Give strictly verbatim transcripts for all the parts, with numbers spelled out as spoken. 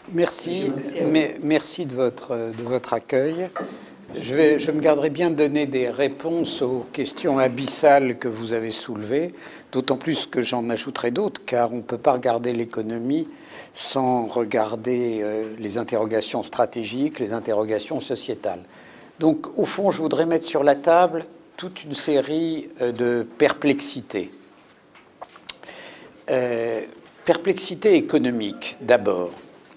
Merci, mais, merci de votre, de votre accueil. Je, vais, je me garderai bien de donner des réponses aux questions abyssales que vous avez soulevées, d'autant plus que j'en ajouterai d'autres, car on ne peut pas regarder l'économie sans regarder euh, les interrogations stratégiques, les interrogations sociétales. Donc, au fond, je voudrais mettre sur la table toute une série euh, de perplexités. Euh, perplexité économique, d'abord.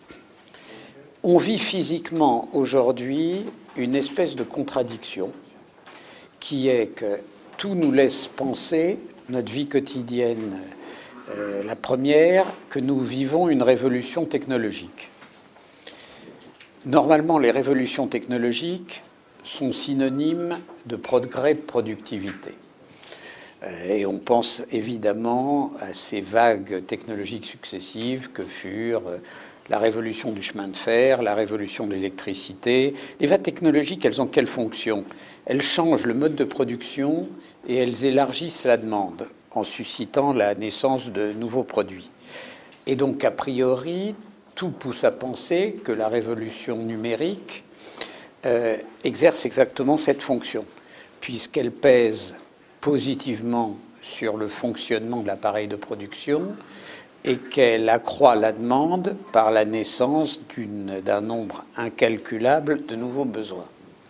On vit physiquement aujourd'hui une espèce de contradiction qui est que tout nous laisse penser, notre vie quotidienne, euh, la première, que nous vivons une révolution technologique. Normalement, les révolutions technologiques sont synonymes de progrès de productivité. Et on pense évidemment à ces vagues technologiques successives que furent la révolution du chemin de fer, la révolution de l'électricité. Les vagues technologiques, elles ont quelle fonction? Elles changent le mode de production et elles élargissent la demande en suscitant la naissance de nouveaux produits. Et donc, a priori, tout pousse à penser que la révolution numérique euh, exerce exactement cette fonction, puisqu'elle pèse positivement sur le fonctionnement de l'appareil de production et qu'elle accroît la demande par la naissance d'un nombre incalculable de nouveaux besoins.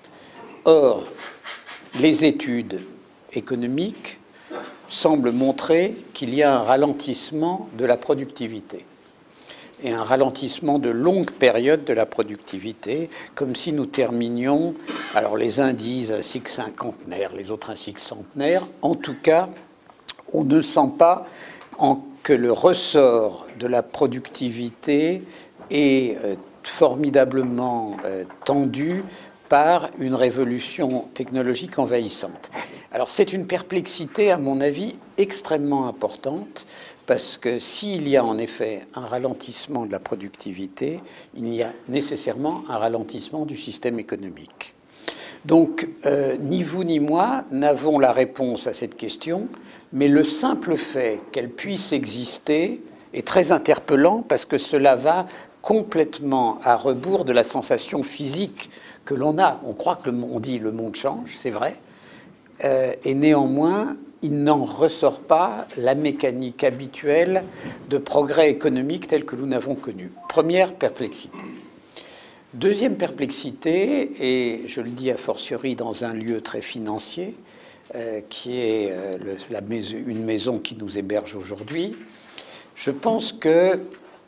Or, les études économiques semblent montrer qu'il y a un ralentissement de la productivité et un ralentissement de longue période de la productivité, comme si nous terminions, alors les uns disent un cycle cinquantenaire, les autres un cycle centenaire. En tout cas, on ne sent pas en, que le ressort de la productivité est euh, formidablement euh, tendu par une révolution technologique envahissante. Alors c'est une perplexité, à mon avis, extrêmement importante, parce que s'il y a en effet un ralentissement de la productivité, il y a nécessairement un ralentissement du système économique. Donc, euh, ni vous ni moi n'avons la réponse à cette question, mais le simple fait qu'elle puisse exister est très interpellant parce que cela va complètement à rebours de la sensation physique que l'on a. On croit que le, on dit le monde change, c'est vrai, euh, et néanmoins, il n'en ressort pas la mécanique habituelle de progrès économique tel que nous n'avons connu. Première perplexité. Deuxième perplexité, et je le dis a fortiori dans un lieu très financier, euh, qui est euh, le, la maison, une maison qui nous héberge aujourd'hui, je pense que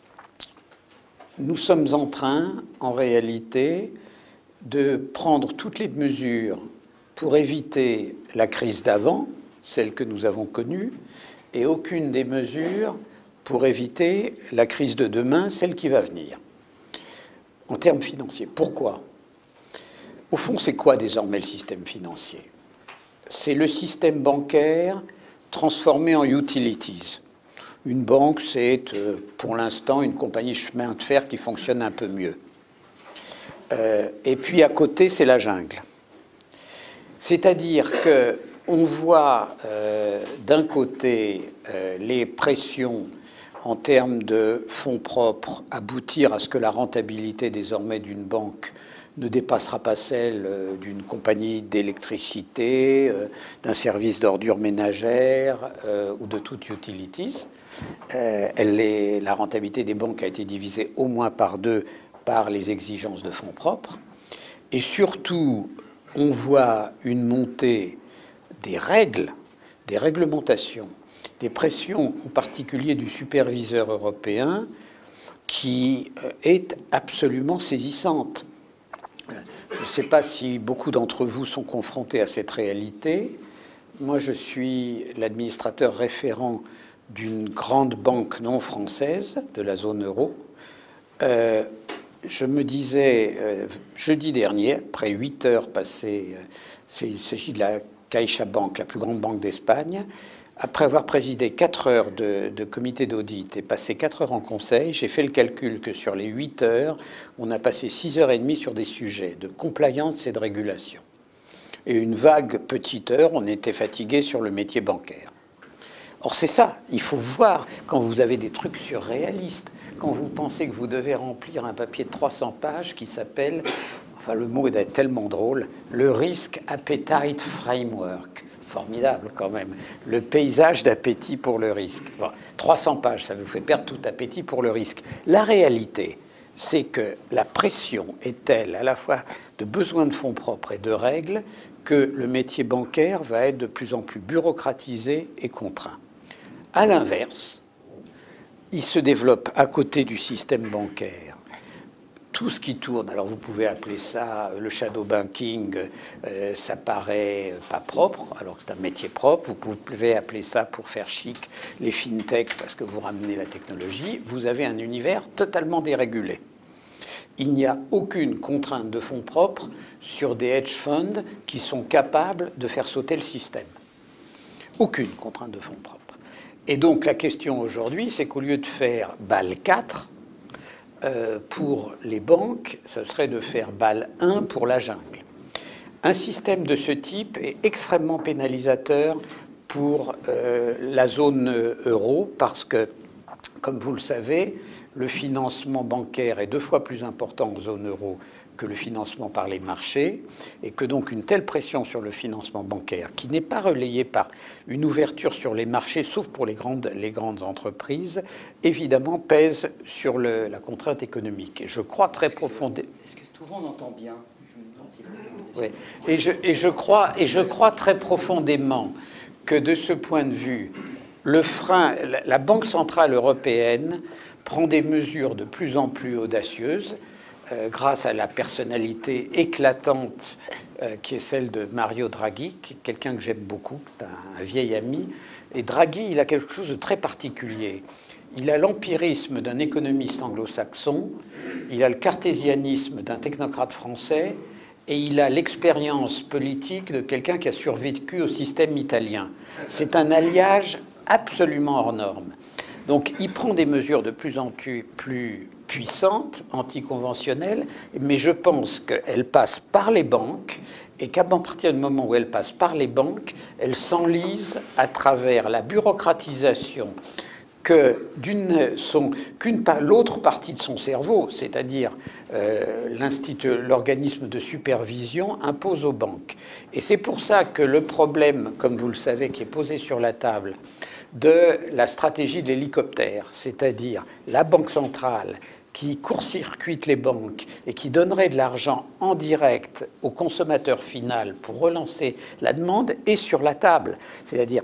nous sommes en train, en réalité, de prendre toutes les mesures pour éviter la crise d'avant, celle que nous avons connue, et aucune des mesures pour éviter la crise de demain, celle qui va venir, en termes financiers. Pourquoi? Au fond, c'est quoi désormais le système financier? C'est le système bancaire transformé en utilities. Une banque, c'est euh, pour l'instant une compagnie chemin de fer qui fonctionne un peu mieux. Euh, et puis à côté, c'est la jungle. C'est-à-dire que on voit euh, d'un côté euh, les pressions en termes de fonds propres aboutir à ce que la rentabilité désormais d'une banque ne dépassera pas celle euh, d'une compagnie d'électricité, euh, d'un service d'ordures ménagères euh, ou de toute utilities. Euh, elle est, la rentabilité des banques a été divisée au moins par deux par les exigences de fonds propres. Et surtout, on voit une montée des règles, des réglementations, des pressions en particulier du superviseur européen qui est absolument saisissante. Je ne sais pas si beaucoup d'entre vous sont confrontés à cette réalité. Moi, je suis l'administrateur référent d'une grande banque non française de la zone euro. Euh, je me disais, euh, jeudi dernier, après huit heures passées, euh, il s'agit de la CaixaBank, la plus grande banque d'Espagne. Après avoir présidé quatre heures de, de comité d'audit et passé quatre heures en conseil, j'ai fait le calcul que sur les huit heures, on a passé six heures et demie sur des sujets de compliance et de régulation. Et une vague petite heure, on était fatigué sur le métier bancaire. Or, c'est ça, il faut voir, quand vous avez des trucs surréalistes, quand vous pensez que vous devez remplir un papier de trois cents pages qui s'appelle, enfin le mot est tellement drôle, le Risk Appetite Framework. Formidable quand même. Le paysage d'appétit pour le risque. Bon, trois cents pages, ça vous fait perdre tout appétit pour le risque. La réalité, c'est que la pression est telle, à la fois de besoin de fonds propres et de règles, que le métier bancaire va être de plus en plus bureaucratisé et contraint. À l'inverse, il se développe à côté du système bancaire tout ce qui tourne. Alors vous pouvez appeler ça le shadow banking, euh, ça paraît pas propre, alors que c'est un métier propre. Vous pouvez appeler ça, pour faire chic, les fintech, parce que vous ramenez la technologie. Vous avez un univers totalement dérégulé. Il n'y a aucune contrainte de fonds propres sur des hedge funds qui sont capables de faire sauter le système. Aucune contrainte de fonds propres. Et donc la question aujourd'hui, c'est qu'au lieu de faire Bâle quatre euh, pour les banques, ce serait de faire Bâle un pour la jungle. Un système de ce type est extrêmement pénalisateur pour euh, la zone euro parce que, comme vous le savez, le financement bancaire est deux fois plus important en zone euro que le financement par les marchés, et que donc une telle pression sur le financement bancaire, qui n'est pas relayée par une ouverture sur les marchés, sauf pour les grandes, les grandes entreprises, évidemment pèse sur le, la contrainte économique. Et je crois très profondément... Est-ce que tout le monde entend bien? Oui. Et je, et, je crois, et je crois très profondément que de ce point de vue, le frein, la, la Banque centrale européenne prend des mesures de plus en plus audacieuses, euh, grâce à la personnalité éclatante euh, qui est celle de Mario Draghi, qui est quelqu'un que j'aime beaucoup, un, un vieil ami. Et Draghi, il a quelque chose de très particulier. Il a l'empirisme d'un économiste anglo-saxon, il a le cartésianisme d'un technocrate français, et il a l'expérience politique de quelqu'un qui a survécu au système italien. C'est un alliage absolument hors norme. Donc il prend des mesures de plus en plus puissantes, anticonventionnelles, mais je pense qu'elles passent par les banques et qu'à partir du moment où elles passent par les banques, elles s'enlisent à travers la bureaucratisation que d'une son qu'une l'autre partie de son cerveau, c'est-à-dire euh, l'institut, l'organisme de supervision, impose aux banques. Et c'est pour ça que le problème, comme vous le savez, qui est posé sur la table, de la stratégie de l'hélicoptère, c'est-à-dire la banque centrale qui court-circuite les banques et qui donnerait de l'argent en direct au consommateur final pour relancer la demande, est sur la table. C'est-à-dire,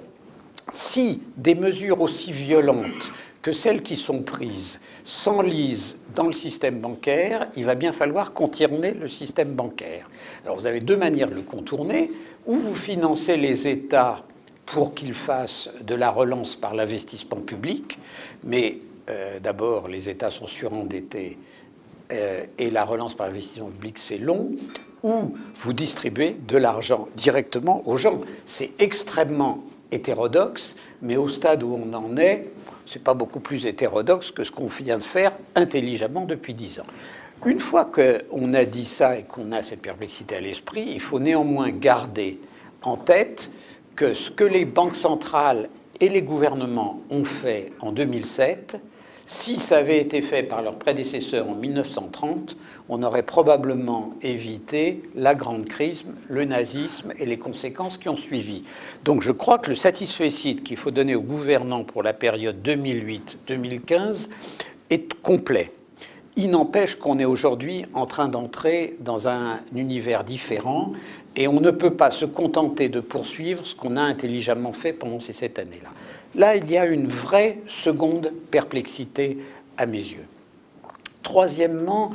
si des mesures aussi violentes que celles qui sont prises s'enlisent dans le système bancaire, il va bien falloir contourner le système bancaire. Alors vous avez deux manières de le contourner. Ou vous financez les États pour qu'ils fassent de la relance par l'investissement public, mais euh, d'abord les États sont surendettés euh, et la relance par l'investissement public c'est long, ou vous distribuez de l'argent directement aux gens. C'est extrêmement hétérodoxe, mais au stade où on en est, c'est pas beaucoup plus hétérodoxe que ce qu'on vient de faire intelligemment depuis dix ans. Une fois qu'on a dit ça et qu'on a cette perplexité à l'esprit, il faut néanmoins garder en tête que ce que les banques centrales et les gouvernements ont fait en deux mille sept, si ça avait été fait par leurs prédécesseurs en mille neuf cent trente, on aurait probablement évité la grande crise, le nazisme et les conséquences qui ont suivi. Donc je crois que le satisfecit qu'il faut donner aux gouvernants pour la période deux mille huit deux mille quinze est complet. Il n'empêche qu'on est aujourd'hui en train d'entrer dans un univers différent et on ne peut pas se contenter de poursuivre ce qu'on a intelligemment fait pendant ces sept années-là. Là, il y a une vraie seconde perplexité à mes yeux. Troisièmement,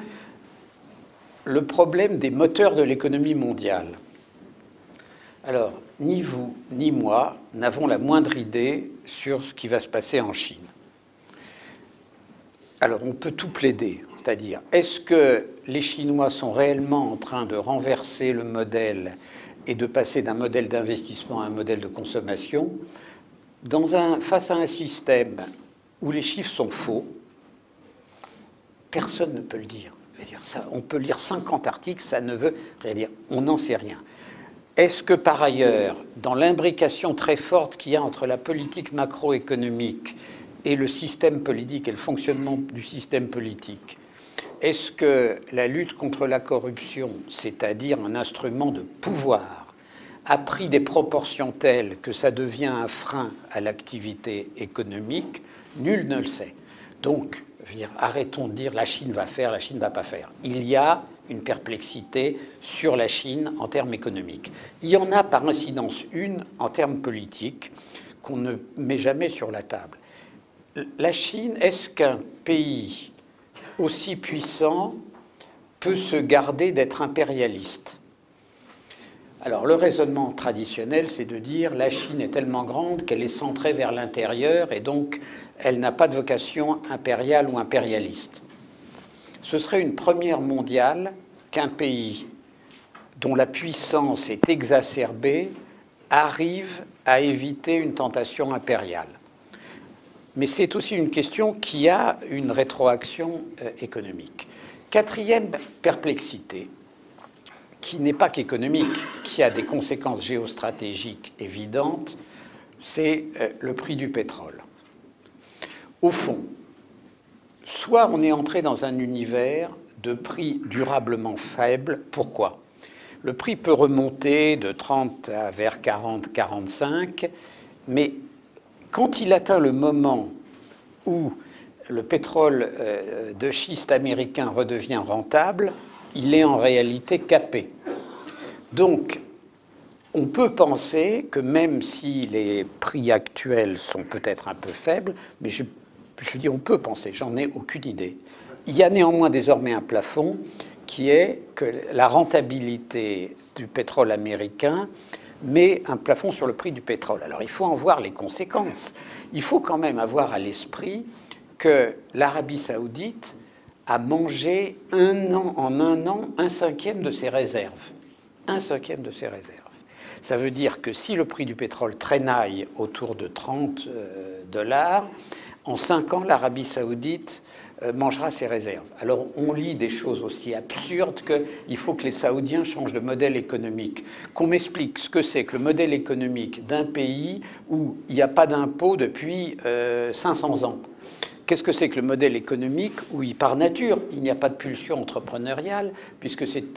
le problème des moteurs de l'économie mondiale. Alors, ni vous ni moi n'avons la moindre idée sur ce qui va se passer en Chine. Alors, on peut tout plaider. C'est-à-dire, est-ce que les Chinois sont réellement en train de renverser le modèle et de passer d'un modèle d'investissement à un modèle de consommation dans un, face à un système où les chiffres sont faux? Personne ne peut le dire. Je veux dire ça, on peut lire cinquante articles, ça ne veut rien dire. On n'en sait rien. Est-ce que par ailleurs, dans l'imbrication très forte qu'il y a entre la politique macroéconomique et le système politique et le fonctionnement du système politique, est-ce que la lutte contre la corruption, c'est-à-dire un instrument de pouvoir, a pris des proportions telles que ça devient un frein à l'activité économique? Nul ne le sait. Donc, je veux dire, arrêtons de dire la Chine va faire, la Chine ne va pas faire. Il y a une perplexité sur la Chine en termes économiques. Il y en a par incidence une en termes politiques qu'on ne met jamais sur la table. La Chine, est-ce qu'un pays aussi puissant peut se garder d'être impérialiste? Alors le raisonnement traditionnel, c'est de dire la Chine est tellement grande qu'elle est centrée vers l'intérieur et donc elle n'a pas de vocation impériale ou impérialiste. Ce serait une première mondiale qu'un pays dont la puissance est exacerbée arrive à éviter une tentation impériale. Mais c'est aussi une question qui a une rétroaction euh, économique. Quatrième perplexité, qui n'est pas qu'économique, qui a des conséquences géostratégiques évidentes, c'est euh, le prix du pétrole. Au fond, soit on est entré dans un univers de prix durablement faible. Pourquoi? Le prix peut remonter de trente à vers quarante, quarante-cinq, mais quand il atteint le moment où le pétrole de schiste américain redevient rentable, il est en réalité capé. Donc, on peut penser que même si les prix actuels sont peut-être un peu faibles, mais je, je dis on peut penser, j'en ai aucune idée. Il y a néanmoins désormais un plafond qui est que la rentabilité du pétrole américain met un plafond sur le prix du pétrole. Alors il faut en voir les conséquences. Il faut quand même avoir à l'esprit que l'Arabie saoudite a mangé un an, en un an un cinquième de ses réserves. Un cinquième de ses réserves. Ça veut dire que si le prix du pétrole traînaille autour de trente dollars, en cinq ans, l'Arabie saoudite mangera ses réserves. Alors on lit des choses aussi absurdes qu'il faut que les Saoudiens changent de modèle économique. Qu'on m'explique ce que c'est que le modèle économique d'un pays où il n'y a pas d'impôt depuis euh, cinq cents ans. Qu'est-ce que c'est que le modèle économique où, par nature, il n'y a pas de pulsion entrepreneuriale, puisque c'est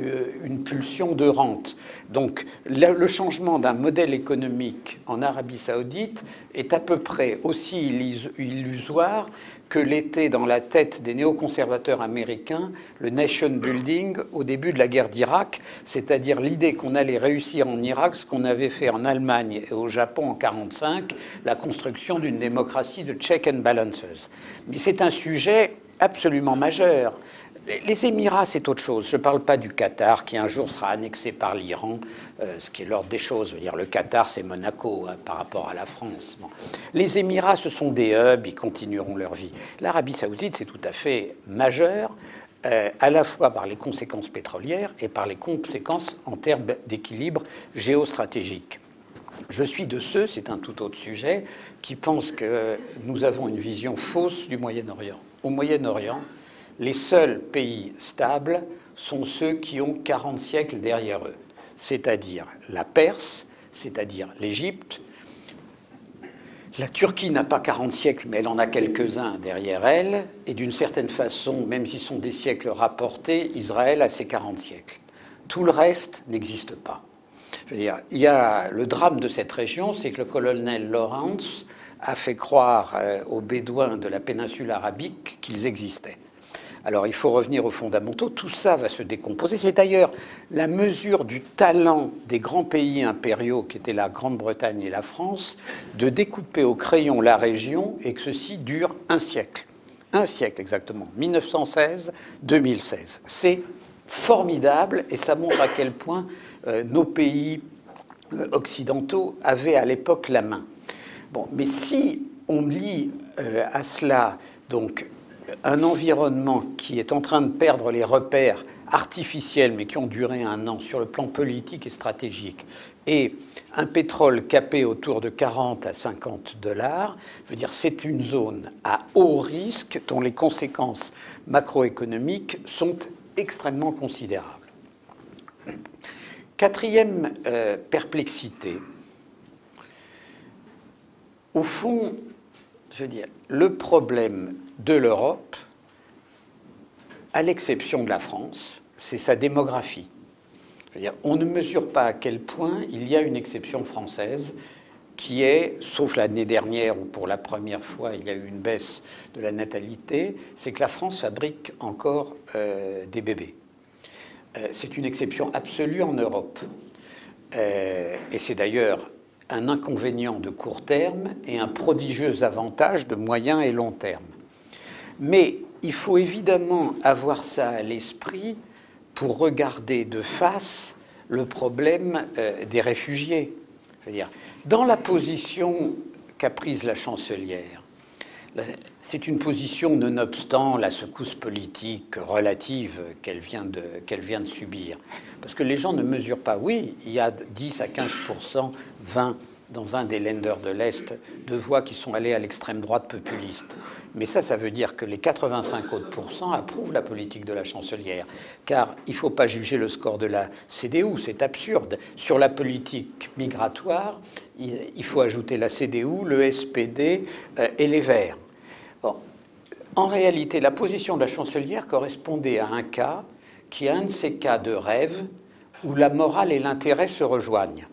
une pulsion de rente. Donc, le changement d'un modèle économique en Arabie saoudite est à peu près aussi illusoire que l'était dans la tête des néoconservateurs américains le nation building au début de la guerre d'Irak, c'est-à-dire l'idée qu'on allait réussir en Irak ce qu'on avait fait en Allemagne et au Japon en mille neuf cent quarante-cinq, la construction d'une démocratie de check and balances. Mais c'est un sujet absolument majeur. Les Émirats, c'est autre chose. Je ne parle pas du Qatar, qui un jour sera annexé par l'Iran, euh, ce qui est l'ordre des choses. Je veux dire, le Qatar, c'est Monaco hein, par rapport à la France. Bon. Les Émirats, ce sont des hubs, ils continueront leur vie. L'Arabie saoudite, c'est tout à fait majeur, euh, à la fois par les conséquences pétrolières et par les conséquences en termes d'équilibre géostratégique. Je suis de ceux, c'est un tout autre sujet, qui pensent que nous avons une vision fausse du Moyen-Orient. Au Moyen-Orient, les seuls pays stables sont ceux qui ont quarante siècles derrière eux, c'est-à-dire la Perse, c'est-à-dire l'Égypte. La Turquie n'a pas quarante siècles, mais elle en a quelques-uns derrière elle, et d'une certaine façon, même s'ils sont des siècles rapportés, Israël a ses quarante siècles. Tout le reste n'existe pas. Je veux dire, il y a le drame de cette région, c'est que le colonel Lawrence a fait croire aux Bédouins de la péninsule arabique qu'ils existaient. Alors il faut revenir aux fondamentaux, tout ça va se décomposer. C'est d'ailleurs la mesure du talent des grands pays impériaux, qui étaient la Grande-Bretagne et la France, de découper au crayon la région et que ceci dure un siècle. Un siècle exactement, mille neuf cent seize à deux mille seize. C'est formidable et ça montre à quel point euh, nos pays euh, occidentaux avaient à l'époque la main. Bon, mais si on lie euh, à cela donc un environnement qui est en train de perdre les repères artificiels, mais qui ont duré un an sur le plan politique et stratégique, et un pétrole capé autour de quarante à cinquante dollars, veut dire c'est une zone à haut risque dont les conséquences macroéconomiques sont extrêmement considérables. Quatrième euh, perplexité. Au fond, je veux dire, le problème de l'Europe, à l'exception de la France, c'est sa démographie. Je veux dire, on ne mesure pas à quel point il y a une exception française qui est, sauf l'année dernière où pour la première fois il y a eu une baisse de la natalité, c'est que la France fabrique encore euh, des bébés. Euh, c'est une exception absolue en Europe. Euh, et c'est d'ailleurs un inconvénient de court terme et un prodigieux avantage de moyen et long terme. Mais il faut évidemment avoir ça à l'esprit pour regarder de face le problème euh, des réfugiés. Je veux dire, dans la position qu'a prise la chancelière, c'est une position nonobstant la secousse politique relative qu'elle vient de, qu'elle vient de subir. Parce que les gens ne mesurent pas. Oui, il y a dix à quinze pour cent, vingt dans un des lenders de l'Est, de voix qui sont allées à l'extrême droite populiste. Mais ça, ça veut dire que les quatre-vingt-cinq autres pourcents approuvent la politique de la chancelière. Car il ne faut pas juger le score de la C D U, c'est absurde. Sur la politique migratoire, il faut ajouter la C D U, le S P D euh, et les Verts. Bon. En réalité, la position de la chancelière correspondait à un cas qui est un de ces cas de rêve où la morale et l'intérêt se rejoignent.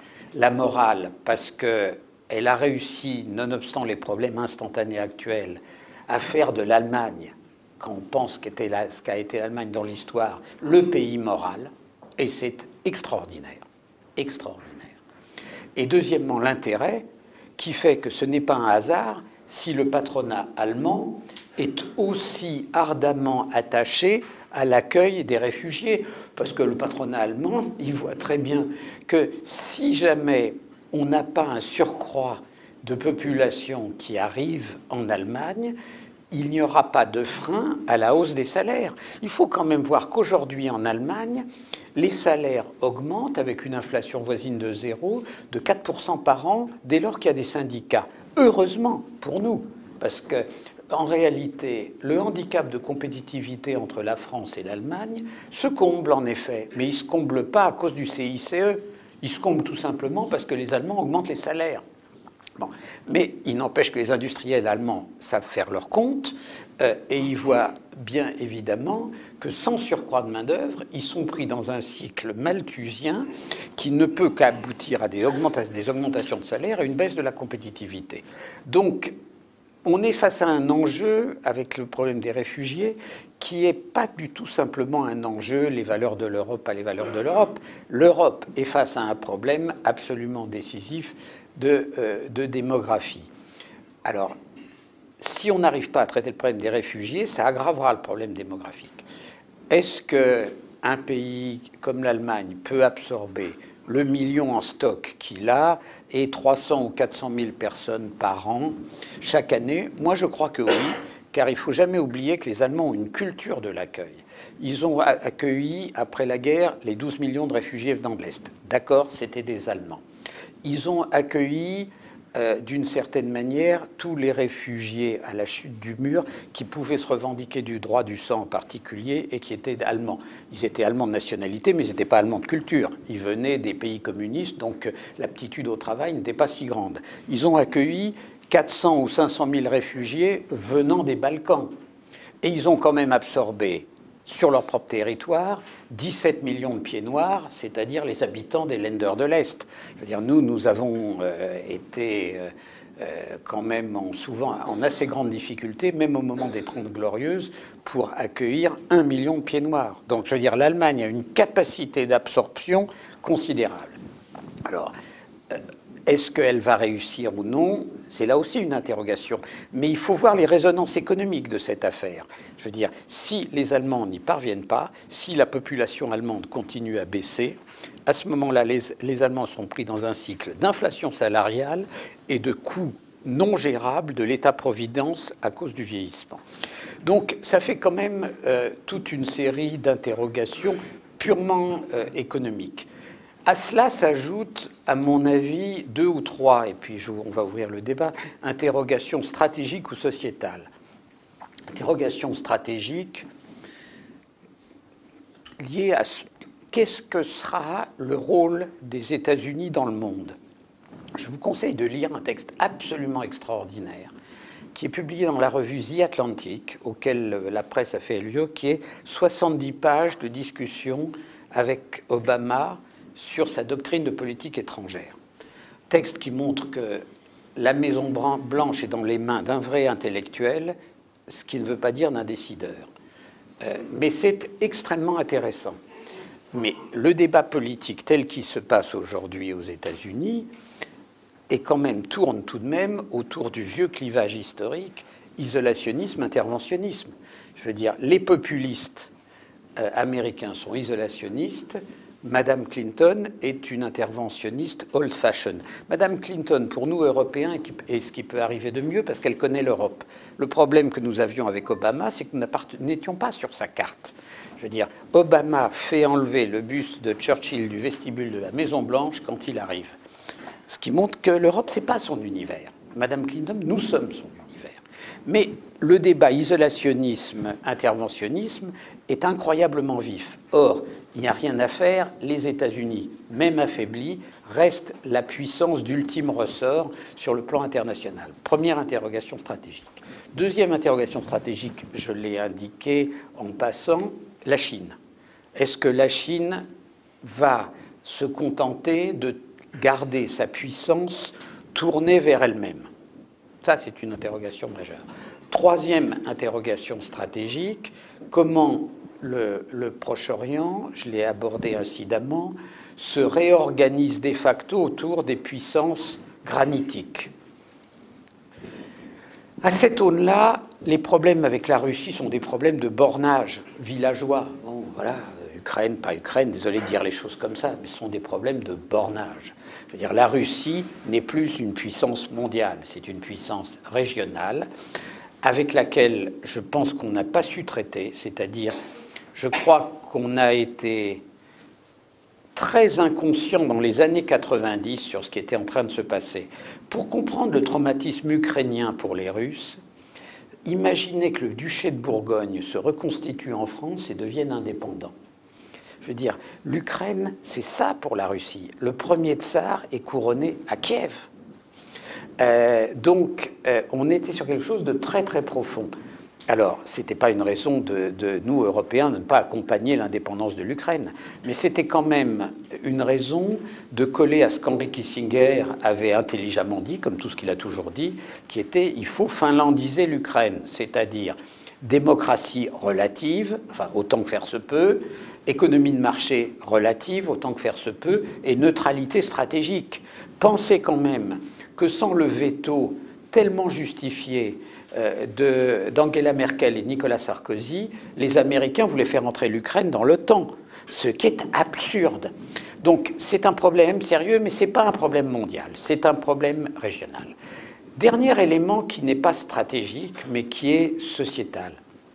La morale, parce qu'elle a réussi, nonobstant les problèmes instantanés actuels, à faire de l'Allemagne, quand on pense qu'était la, ce qu'a été l'Allemagne dans l'histoire, le pays moral, et c'est extraordinaire, extraordinaire. Et deuxièmement, l'intérêt, qui fait que ce n'est pas un hasard si le patronat allemand est aussi ardemment attaché à l'accueil des réfugiés, parce que le patronat allemand, il voit très bien que si jamais on n'a pas un surcroît de population qui arrive en Allemagne, il n'y aura pas de frein à la hausse des salaires. Il faut quand même voir qu'aujourd'hui en Allemagne, les salaires augmentent avec une inflation voisine de zéro, de quatre pour cent par an, dès lors qu'il y a des syndicats. Heureusement pour nous, parce que en réalité, le handicap de compétitivité entre la France et l'Allemagne se comble en effet, mais il ne se comble pas à cause du C I C E. Il se comble tout simplement parce que les Allemands augmentent les salaires. Bon. Mais il n'empêche que les industriels allemands savent faire leur compte euh, et ils voient bien évidemment que sans surcroît de main-d'œuvre, ils sont pris dans un cycle malthusien qui ne peut qu'aboutir à des augmentations, des augmentations de salaire et une baisse de la compétitivité. Donc, on est face à un enjeu, avec le problème des réfugiés, qui n'est pas du tout simplement un enjeu, les valeurs de l'Europe, pas les valeurs de l'Europe. L'Europe est face à un problème absolument décisif de, euh, de démographie. Alors, si on n'arrive pas à traiter le problème des réfugiés, ça aggravera le problème démographique. Est-ce qu'un pays comme l'Allemagne peut absorber le million en stock qu'il a et trois cents ou quatre cent mille personnes par an chaque année? Moi, je crois que oui, car il ne faut jamais oublier que les Allemands ont une culture de l'accueil. Ils ont accueilli, après la guerre, les douze millions de réfugiés venant de l'Est. D'accord, c'était des Allemands. Ils ont accueilli, euh, d'une certaine manière, tous les réfugiés à la chute du mur qui pouvaient se revendiquer du droit du sang en particulier et qui étaient allemands. Ils étaient allemands de nationalité, mais ils n'étaient pas allemands de culture. Ils venaient des pays communistes, donc l'aptitude au travail n'était pas si grande. Ils ont accueilli quatre cents ou cinq cent mille réfugiés venant des Balkans. Et ils ont quand même absorbé, sur leur propre territoire, dix-sept millions de pieds noirs, c'est-à-dire les habitants des lenders de l'Est. Je veux dire, nous, nous avons euh, été euh, euh, quand même en, souvent en assez grande difficulté, même au moment des Trente Glorieuses, pour accueillir un million de pieds noirs. Donc, je veux dire, l'Allemagne a une capacité d'absorption considérable. Alors, euh, est-ce qu'elle va réussir ou non? C'est là aussi une interrogation. Mais il faut voir les résonances économiques de cette affaire. Je veux dire, si les Allemands n'y parviennent pas, si la population allemande continue à baisser, à ce moment-là, les, les Allemands sont pris dans un cycle d'inflation salariale et de coûts non gérables de l'État-providence à cause du vieillissement. Donc, ça fait quand même euh, toute une série d'interrogations purement euh, économiques. À cela s'ajoutent, à mon avis, deux ou trois, et puis je, on va ouvrir le débat, interrogations stratégiques ou sociétales. Interrogations stratégiques liées à qu'est-ce que sera le rôle des États-Unis dans le monde? Je vous conseille de lire un texte absolument extraordinaire qui est publié dans la revue The Atlantic, auquel la presse a fait lieu, qui est soixante-dix pages de discussion avec Obama sur sa doctrine de politique étrangère. Texte qui montre que la Maison Blanche est dans les mains d'un vrai intellectuel, ce qui ne veut pas dire d'un décideur. Euh, mais c'est extrêmement intéressant. Mais le débat politique tel qu'il se passe aujourd'hui aux États-Unis et quand même tourne tout de même autour du vieux clivage historique, isolationnisme, interventionnisme. Je veux dire, les populistes euh, américains sont isolationnistes. Madame Clinton est une interventionniste old-fashioned. Madame Clinton, pour nous, Européens, est ce qui peut arriver de mieux parce qu'elle connaît l'Europe. Le problème que nous avions avec Obama, c'est que nous n'étions pas sur sa carte. Je veux dire, Obama fait enlever le buste de Churchill du vestibule de la Maison-Blanche quand il arrive. Ce qui montre que l'Europe, ce n'est pas son univers. Madame Clinton, nous sommes son univers. Mais le débat isolationnisme-interventionnisme est incroyablement vif. Or, il n'y a rien à faire. Les États-Unis, même affaiblis, restent la puissance d'ultime ressort sur le plan international. Première interrogation stratégique. Deuxième interrogation stratégique, je l'ai indiqué en passant, la Chine. Est-ce que la Chine va se contenter de garder sa puissance tournée vers elle-même? Ça, c'est une interrogation majeure. Troisième interrogation stratégique, comment le, le Proche-Orient, je l'ai abordé incidemment, se réorganise de facto autour des puissances granitiques. À cette aune-là, les problèmes avec la Russie sont des problèmes de bornage villageois. Bon, voilà, Ukraine, pas Ukraine, désolé de dire les choses comme ça, mais ce sont des problèmes de bornage. Je veux dire, la Russie n'est plus une puissance mondiale, c'est une puissance régionale avec laquelle je pense qu'on n'a pas su traiter, c'est-à-dire, je crois qu'on a été très inconscient dans les années quatre-vingt-dix sur ce qui était en train de se passer. Pour comprendre le traumatisme ukrainien pour les Russes, imaginez que le duché de Bourgogne se reconstitue en France et devienne indépendant. Je veux dire, l'Ukraine, c'est ça pour la Russie. Le premier tsar est couronné à Kiev. Euh, donc, euh, on était sur quelque chose de très, très profond. Alors, ce n'était pas une raison de, de nous, Européens, de ne pas accompagner l'indépendance de l'Ukraine, mais c'était quand même une raison de coller à ce qu'Henry Kissinger avait intelligemment dit, comme tout ce qu'il a toujours dit, qui était « il faut finlandiser l'Ukraine », c'est-à-dire démocratie relative, enfin autant que faire se peut, économie de marché relative, autant que faire se peut, et neutralité stratégique. Pensez quand même que sans le veto tellement justifié euh, d'Angela Merkel et Nicolas Sarkozy, les Américains voulaient faire entrer l'Ukraine dans l'OTAN, ce qui est absurde. Donc c'est un problème sérieux, mais ce n'est pas un problème mondial, c'est un problème régional. Dernier élément qui n'est pas stratégique, mais qui est sociétal.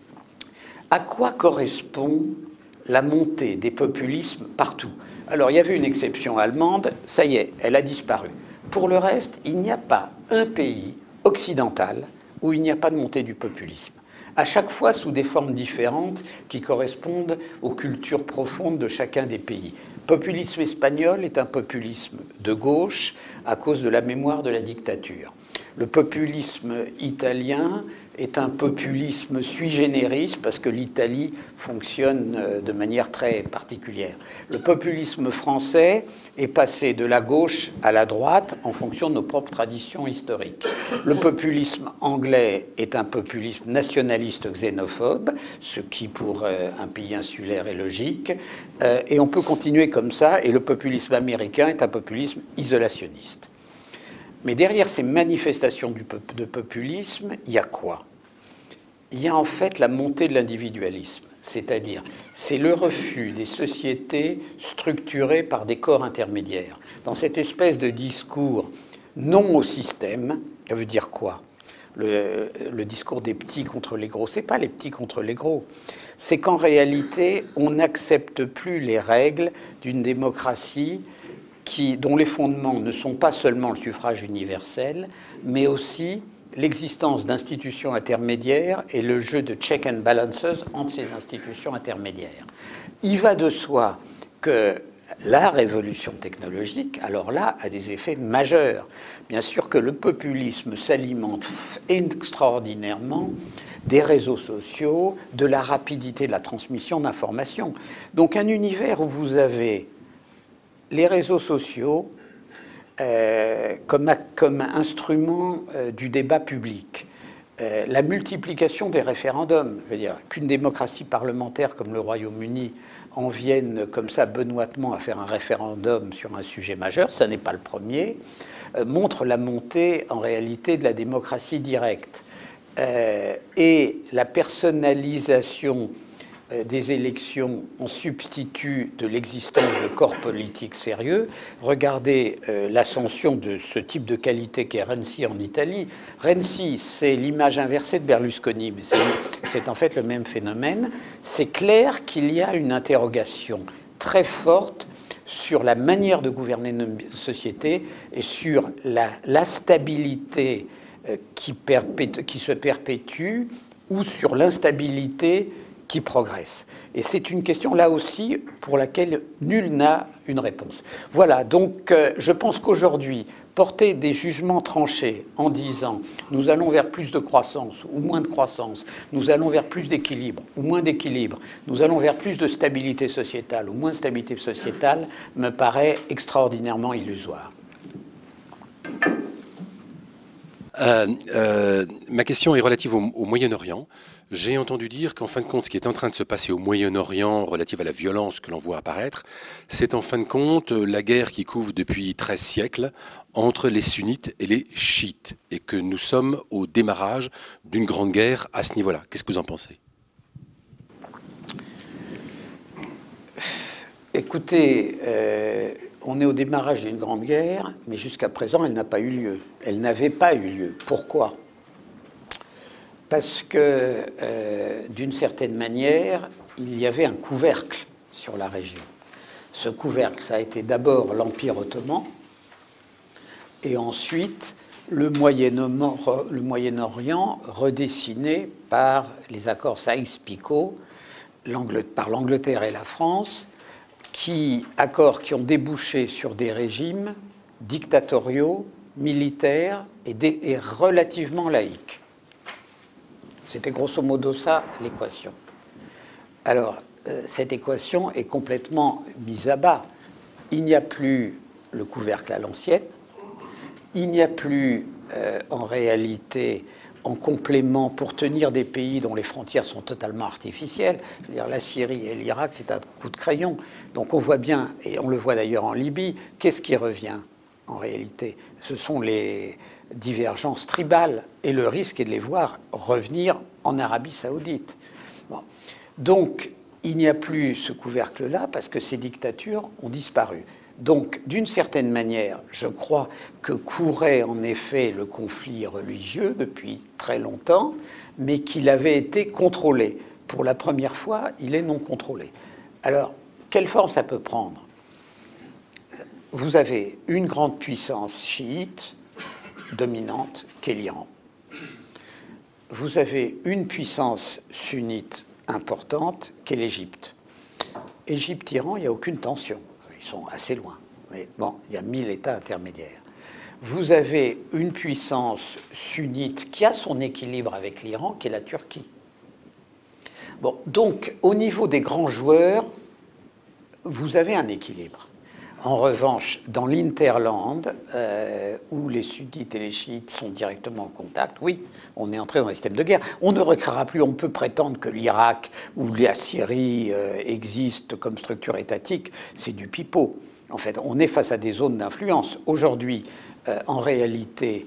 À quoi correspond la montée des populismes partout? Alors, il y avait une exception allemande, ça y est, elle a disparu. Pour le reste, il n'y a pas un pays occidental où il n'y a pas de montée du populisme. À chaque fois sous des formes différentes qui correspondent aux cultures profondes de chacun des pays. Le populisme espagnol est un populisme de gauche à cause de la mémoire de la dictature. Le populisme italien est un populisme sui generis parce que l'Italie fonctionne de manière très particulière. Le populisme français est passé de la gauche à la droite en fonction de nos propres traditions historiques. Le populisme anglais est un populisme nationaliste xénophobe, ce qui pour un pays insulaire est logique, et on peut continuer comme ça, et le populisme américain est un populisme isolationniste. Mais derrière ces manifestations de populisme, il y a quoi? Il y a en fait la montée de l'individualisme, c'est-à-dire c'est le refus des sociétés structurées par des corps intermédiaires. Dans cette espèce de discours non au système, ça veut dire quoi? Le, le discours des petits contre les gros, c'est pas les petits contre les gros. C'est qu'en réalité, on n'accepte plus les règles d'une démocratie qui, dont les fondements ne sont pas seulement le suffrage universel, mais aussi l'existence d'institutions intermédiaires et le jeu de check and balances entre ces institutions intermédiaires. Il va de soi que la révolution technologique, alors là, a des effets majeurs. Bien sûr que le populisme s'alimente extraordinairement des réseaux sociaux, de la rapidité de la transmission d'informations. Donc un univers où vous avez les réseaux sociaux euh, comme, comme instrument euh, du débat public, euh, la multiplication des référendums, je veux dire qu'une démocratie parlementaire comme le Royaume-Uni en vienne comme ça benoîtement à faire un référendum sur un sujet majeur, ça n'est pas le premier, euh, montre la montée en réalité de la démocratie directe. Euh, et la personnalisation euh, des élections en substitut de l'existence de corps politiques sérieux. Regardez euh, l'ascension de ce type de qualité qu'est Renzi en Italie. Renzi, c'est l'image inversée de Berlusconi, mais c'est en fait le même phénomène. C'est clair qu'il y a une interrogation très forte sur la manière de gouverner une société et sur la, la stabilité Qui, perpétue, qui se perpétue ou sur l'instabilité qui progresse. Et c'est une question, là aussi, pour laquelle nul n'a une réponse. Voilà, donc euh, je pense qu'aujourd'hui, porter des jugements tranchés en disant « nous allons vers plus de croissance ou moins de croissance, nous allons vers plus d'équilibre ou moins d'équilibre, nous allons vers plus de stabilité sociétale ou moins de stabilité sociétale » me paraît extraordinairement illusoire. Euh, euh, ma question est relative au, au Moyen-Orient. J'ai entendu dire qu'en fin de compte, ce qui est en train de se passer au Moyen-Orient relative à la violence que l'on voit apparaître, c'est en fin de compte la guerre qui couvre depuis treize siècles entre les sunnites et les chiites, et que nous sommes au démarrage d'une grande guerre à ce niveau-là. Qu'est-ce que vous en pensez ? Écoutez, euh, on est au démarrage d'une grande guerre, mais jusqu'à présent, elle n'a pas eu lieu. Elle n'avait pas eu lieu. Pourquoi ? Parce que, euh, d'une certaine manière, il y avait un couvercle sur la région. Ce couvercle, ça a été d'abord l'Empire ottoman, et ensuite le Moyen-Orient, le Moyen-Orient redessiné par les accords Sykes-Picot, par l'Angleterre et la France, qui, accords qui ont débouché sur des régimes dictatoriaux, militaires et, des, et relativement laïques. C'était grosso modo ça, l'équation. Alors, euh, cette équation est complètement mise à bas. Il n'y a plus le couvercle à l'ancienne, il n'y a plus, euh, en réalité, en complément pour tenir des pays dont les frontières sont totalement artificielles. Je veux dire, la Syrie et l'Irak, c'est un coup de crayon. Donc on voit bien, et on le voit d'ailleurs en Libye, qu'est-ce qui revient en réalité? Ce sont les divergences tribales, et le risque est de les voir revenir en Arabie saoudite. Bon. Donc il n'y a plus ce couvercle-là parce que ces dictatures ont disparu. Donc, d'une certaine manière, je crois que courait en effet le conflit religieux depuis très longtemps, mais qu'il avait été contrôlé. Pour la première fois, il est non contrôlé. Alors, quelle forme ça peut prendre? Vous avez une grande puissance chiite dominante, qu'est l'Iran. Vous avez une puissance sunnite importante, qu'est l'Égypte. Égypte-Iran, il n'y a aucune tension. Ils sont assez loin. Mais bon, il y a mille États intermédiaires. Vous avez une puissance sunnite qui a son équilibre avec l'Iran, qui est la Turquie. Bon, donc, au niveau des grands joueurs, vous avez un équilibre. En revanche, dans l'Interland, euh, où les sunnites et les chiites sont directement en contact, oui, on est entré dans un système de guerre. On ne recréera plus, on peut prétendre que l'Irak ou la Syrie euh, existent comme structure étatique, c'est du pipeau. En fait, on est face à des zones d'influence. Aujourd'hui, euh, en réalité,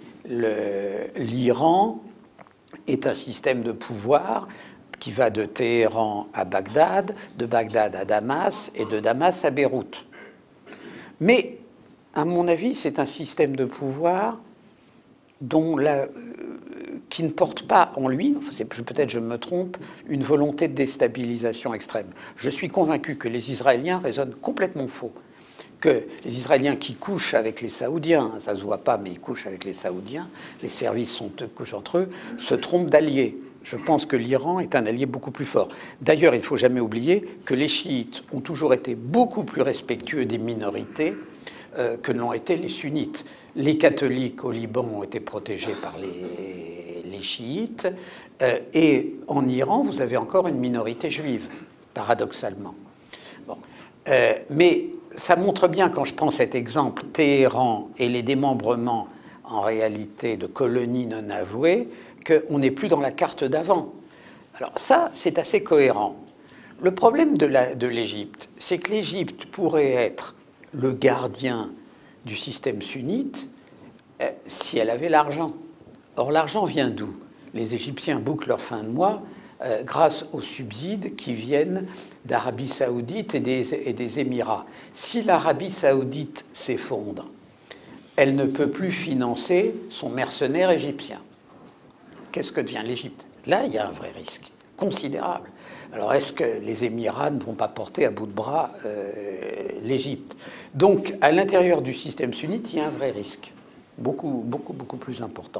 l'Iran est un système de pouvoir qui va de Téhéran à Bagdad, de Bagdad à Damas et de Damas à Beyrouth. Mais, à mon avis, c'est un système de pouvoir dont la, euh, qui ne porte pas en lui, enfin, peut-être je me trompe, une volonté de déstabilisation extrême. Je suis convaincu que les Israéliens raisonnent complètement faux. Que les Israéliens qui couchent avec les Saoudiens, ça ne se voit pas, mais ils couchent avec les Saoudiens, les services sont, couchent entre eux, se trompent d'alliés. Je pense que l'Iran est un allié beaucoup plus fort. D'ailleurs, il ne faut jamais oublier que les chiites ont toujours été beaucoup plus respectueux des minorités euh, que ne l'ont été les sunnites. Les catholiques au Liban ont été protégés par les, les chiites. Euh, et en Iran, vous avez encore une minorité juive, paradoxalement. Bon. Euh, mais ça montre bien, quand je prends cet exemple, Téhéran et les démembrements en réalité de colonies non avouées, qu'on n'est plus dans la carte d'avant. Alors ça, c'est assez cohérent. Le problème de l'Égypte, c'est que l'Égypte pourrait être le gardien du système sunnite euh, si elle avait l'argent. Or, l'argent vient d'où? Les Égyptiens bouclent leur fin de mois euh, grâce aux subsides qui viennent d'Arabie Saoudite et des, et des Émirats. Si l'Arabie Saoudite s'effondre, elle ne peut plus financer son mercenaire égyptien. Qu'est-ce que devient l'Égypte? Là, il y a un vrai risque considérable. Alors, est-ce que les Émirats ne vont pas porter à bout de bras euh, l'Égypte? Donc, à l'intérieur du système sunnite, il y a un vrai risque, beaucoup, beaucoup, beaucoup plus important.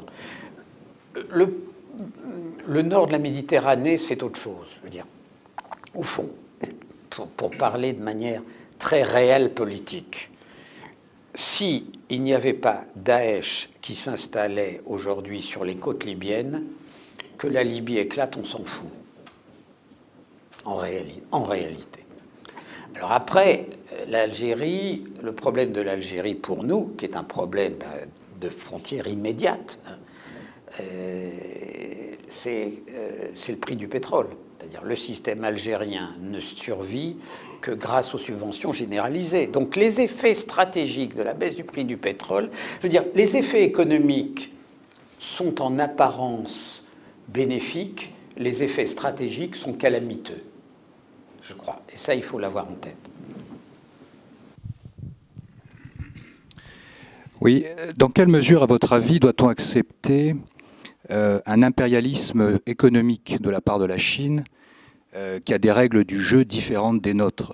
Le, le nord de la Méditerranée, c'est autre chose. Je veux dire, au fond, pour, pour parler de manière très réelle politique, si il n'y avait pas Daesh qui s'installait aujourd'hui sur les côtes libyennes, que la Libye éclate, on s'en fout, en, réali- en réalité. Alors après, l'Algérie, le problème de l'Algérie pour nous, qui est un problème de frontière immédiate, euh, c'est euh, c'est le prix du pétrole. C'est-à-dire le système algérien ne survit que grâce aux subventions généralisées. Donc les effets stratégiques de la baisse du prix du pétrole, je veux dire, les effets économiques sont en apparence bénéfiques, les effets stratégiques sont calamiteux, je crois. Et ça, il faut l'avoir en tête. Oui, dans quelle mesure, à votre avis, doit-on accepter euh, un impérialisme économique de la part de la Chine euh, qui a des règles du jeu différentes des nôtres?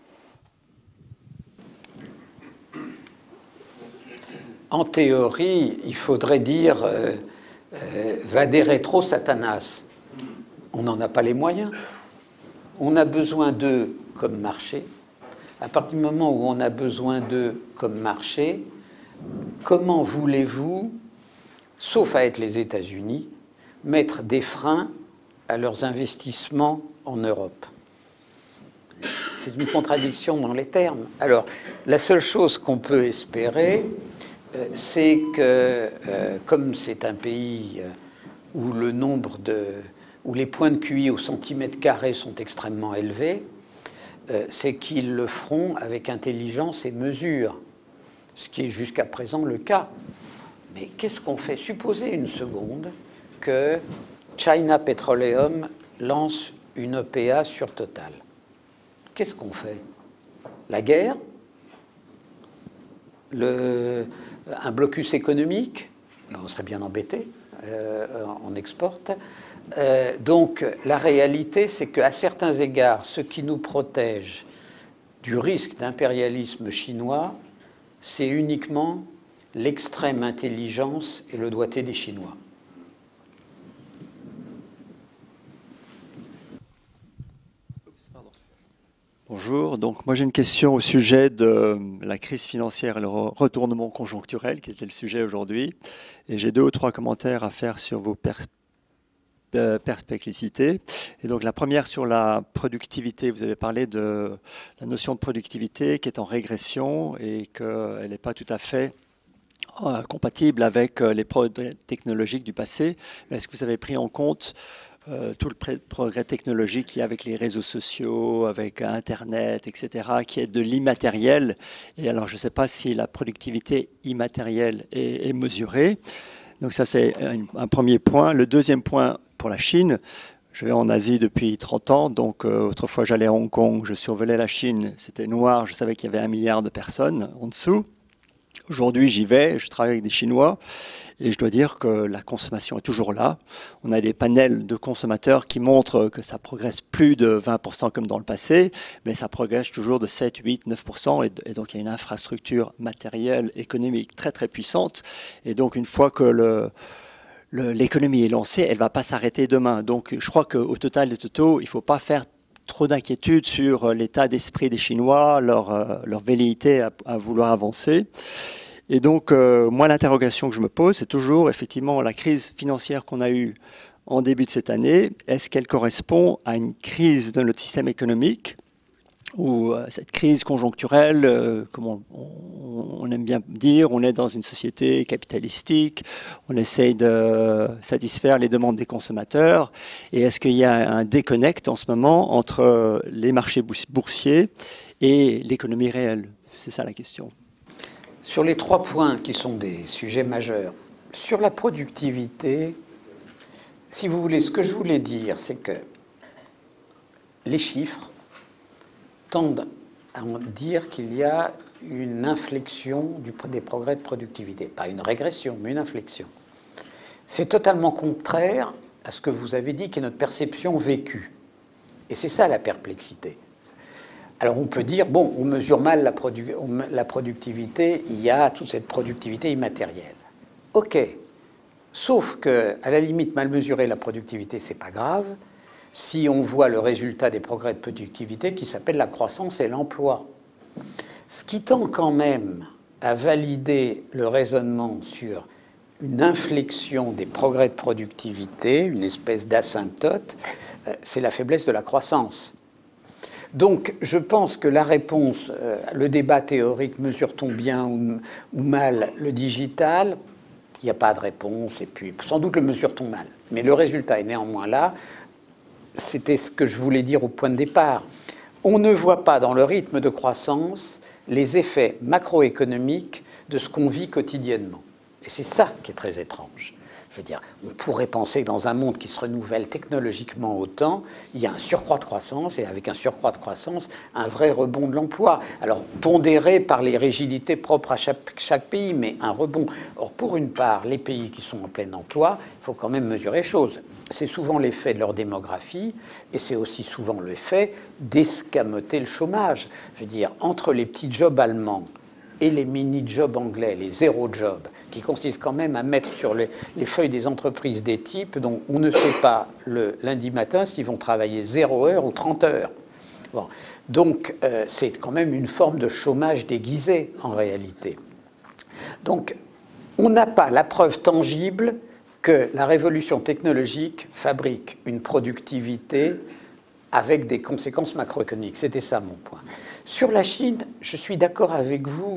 En théorie, il faudrait dire euh, euh, vade retro Satanas. On n'en a pas les moyens. On a besoin d'eux comme marché. À partir du moment où on a besoin d'eux comme marché, comment voulez-vous, sauf à être les États-Unis, mettre des freins à leurs investissements en Europe? C'est une contradiction dans les termes. Alors, la seule chose qu'on peut espérer, euh, c'est que, euh, comme c'est un pays où le nombre de, où les points de Q I au centimètre carré sont extrêmement élevés, euh, c'est qu'ils le feront avec intelligence et mesure, ce qui est jusqu'à présent le cas. Mais qu'est-ce qu'on fait? Supposez une seconde que China Petroleum lance une O P A sur Total. Qu'est-ce qu'on fait? La guerre? Le, un blocus économique? On serait bien embêté, euh, on exporte. Euh, donc la réalité, c'est qu'à certains égards, ce qui nous protège du risque d'impérialisme chinois, c'est uniquement l'extrême intelligence et le doigté des Chinois. Bonjour, donc moi j'ai une question au sujet de la crise financière et le retournement conjoncturel, qui était le sujet aujourd'hui. Et j'ai deux ou trois commentaires à faire sur vos pers perspicacité. Et donc la première sur la productivité. Vous avez parlé de la notion de productivité qui est en régression et qu'elle n'est pas tout à fait euh, compatible avec les progrès technologiques du passé. Est-ce que vous avez pris en compte euh, tout le progrès technologique qu'il y a avec les réseaux sociaux, avec Internet, et cetera, qui est de l'immatériel? Et alors je ne sais pas si la productivité immatérielle est, est mesurée. Donc ça c'est un, un premier point. Le deuxième point pour la Chine, je vais en Asie depuis trente ans, donc euh, autrefois j'allais à Hong Kong, je survolais la Chine, c'était noir, je savais qu'il y avait un milliard de personnes en dessous. Aujourd'hui j'y vais, je travaille avec des Chinois et je dois dire que la consommation est toujours là. On a des panels de consommateurs qui montrent que ça progresse plus de vingt pour cent comme dans le passé, mais ça progresse toujours de sept, huit, neuf pour cent et, et donc il y a une infrastructure matérielle, économique très très puissante. Et donc une fois que le... l'économie est lancée, elle ne va pas s'arrêter demain. Donc je crois qu'au total des totaux, il ne faut pas faire trop d'inquiétude sur l'état d'esprit des Chinois, leur, euh, leur velléité à, à vouloir avancer. Et donc, euh, moi, l'interrogation que je me pose, c'est toujours, effectivement, la crise financière qu'on a eue en début de cette année, est-ce qu'elle correspond à une crise de notre système économique ou euh, cette crise conjoncturelle, euh, comme on, on, on aime bien dire, on est dans une société capitalistique, on essaye de satisfaire les demandes des consommateurs, et est-ce qu'il y a un déconnect en ce moment entre les marchés boursiers et l'économie réelle? C'est ça la question. Sur les trois points qui sont des sujets majeurs, sur la productivité, si vous voulez, ce que je voulais dire, c'est que les chiffres tendent à dire qu'il y a une inflexion du, des progrès de productivité. Pas une régression, mais une inflexion. C'est totalement contraire à ce que vous avez dit, qui est notre perception vécue. Et c'est ça la perplexité. Alors on peut dire, bon, on mesure mal la, produ la productivité, il y a toute cette productivité immatérielle. OK. Sauf que, à la limite, mal mesurer la productivité, c'est pas grave, si on voit le résultat des progrès de productivité qui s'appelle la croissance et l'emploi. Ce qui tend quand même à valider le raisonnement sur une inflexion des progrès de productivité, une espèce d'asymptote, c'est la faiblesse de la croissance. Donc, je pense que la réponse, euh, le débat théorique, mesure-t-on bien ou, ou mal le digital, il n'y a pas de réponse, et puis sans doute le mesure-t-on mal. Mais le résultat est néanmoins là. C'était ce que je voulais dire au point de départ. On ne voit pas dans le rythme de croissance les effets macroéconomiques de ce qu'on vit quotidiennement. Et c'est ça qui est très étrange. Je veux dire, on pourrait penser que dans un monde qui se renouvelle technologiquement autant, il y a un surcroît de croissance, et avec un surcroît de croissance, un vrai rebond de l'emploi. Alors, pondéré par les rigidités propres à chaque, chaque pays, mais un rebond. Or, pour une part, les pays qui sont en plein emploi, il faut quand même mesurer les choses. C'est souvent l'effet de leur démographie, et c'est aussi souvent l'effet d'escamoter le chômage. Je veux dire, entre les petits jobs allemands et les mini-jobs anglais, les zéro-jobs, qui consistent quand même à mettre sur les, les feuilles des entreprises des types dont on ne sait pas le lundi matin s'ils vont travailler zéro heure ou trente heures. Bon. Donc, euh, c'est quand même une forme de chômage déguisé, en réalité. Donc, on n'a pas la preuve tangible que la révolution technologique fabrique une productivité avec des conséquences macroéconomiques. C'était ça mon point. Sur la Chine, je suis d'accord avec vous